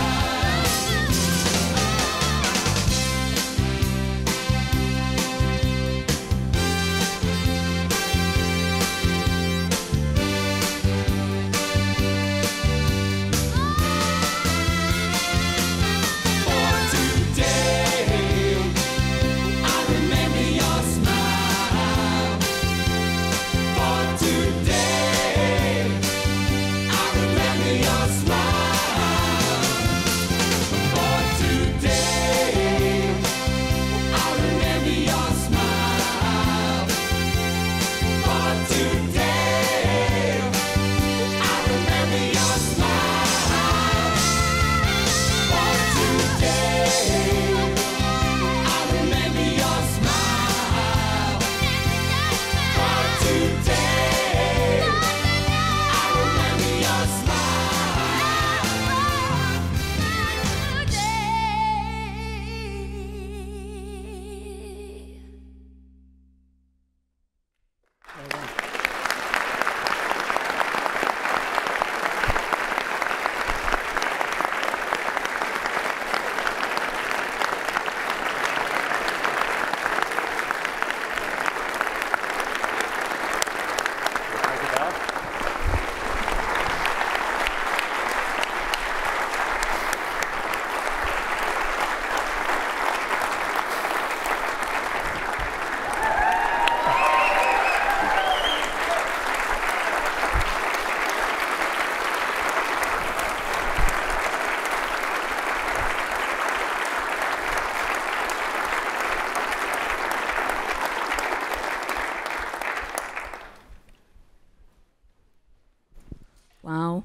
Wow.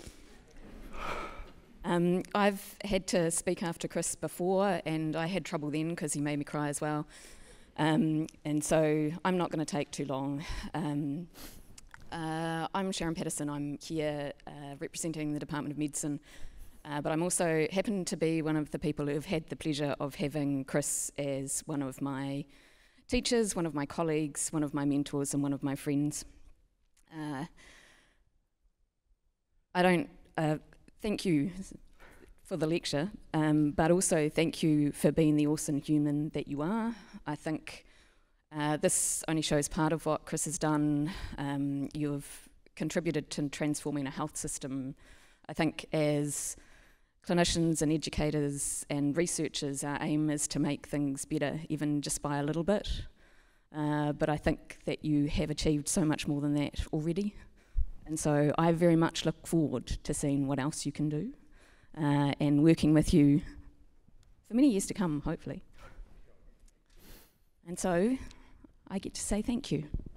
I've had to speak after Chris before, and I had trouble then because he made me cry as well. And so I'm not going to take too long. I'm Sharon Patterson. I'm here representing the Department of Medicine, but I'm also happen to be one of the people who have had the pleasure of having Chris as one of my teachers, one of my colleagues, one of my mentors, and one of my friends. I don't thank you for the lecture, but also thank you for being the awesome human that you are. I think this only shows part of what Chris has done. You've contributed to transforming a health system. I think as clinicians and educators and researchers, our aim is to make things better, even just by a little bit. But I think that you have achieved so much more than that already. And so I very much look forward to seeing what else you can do and working with you for many years to come, hopefully. And so I get to say thank you.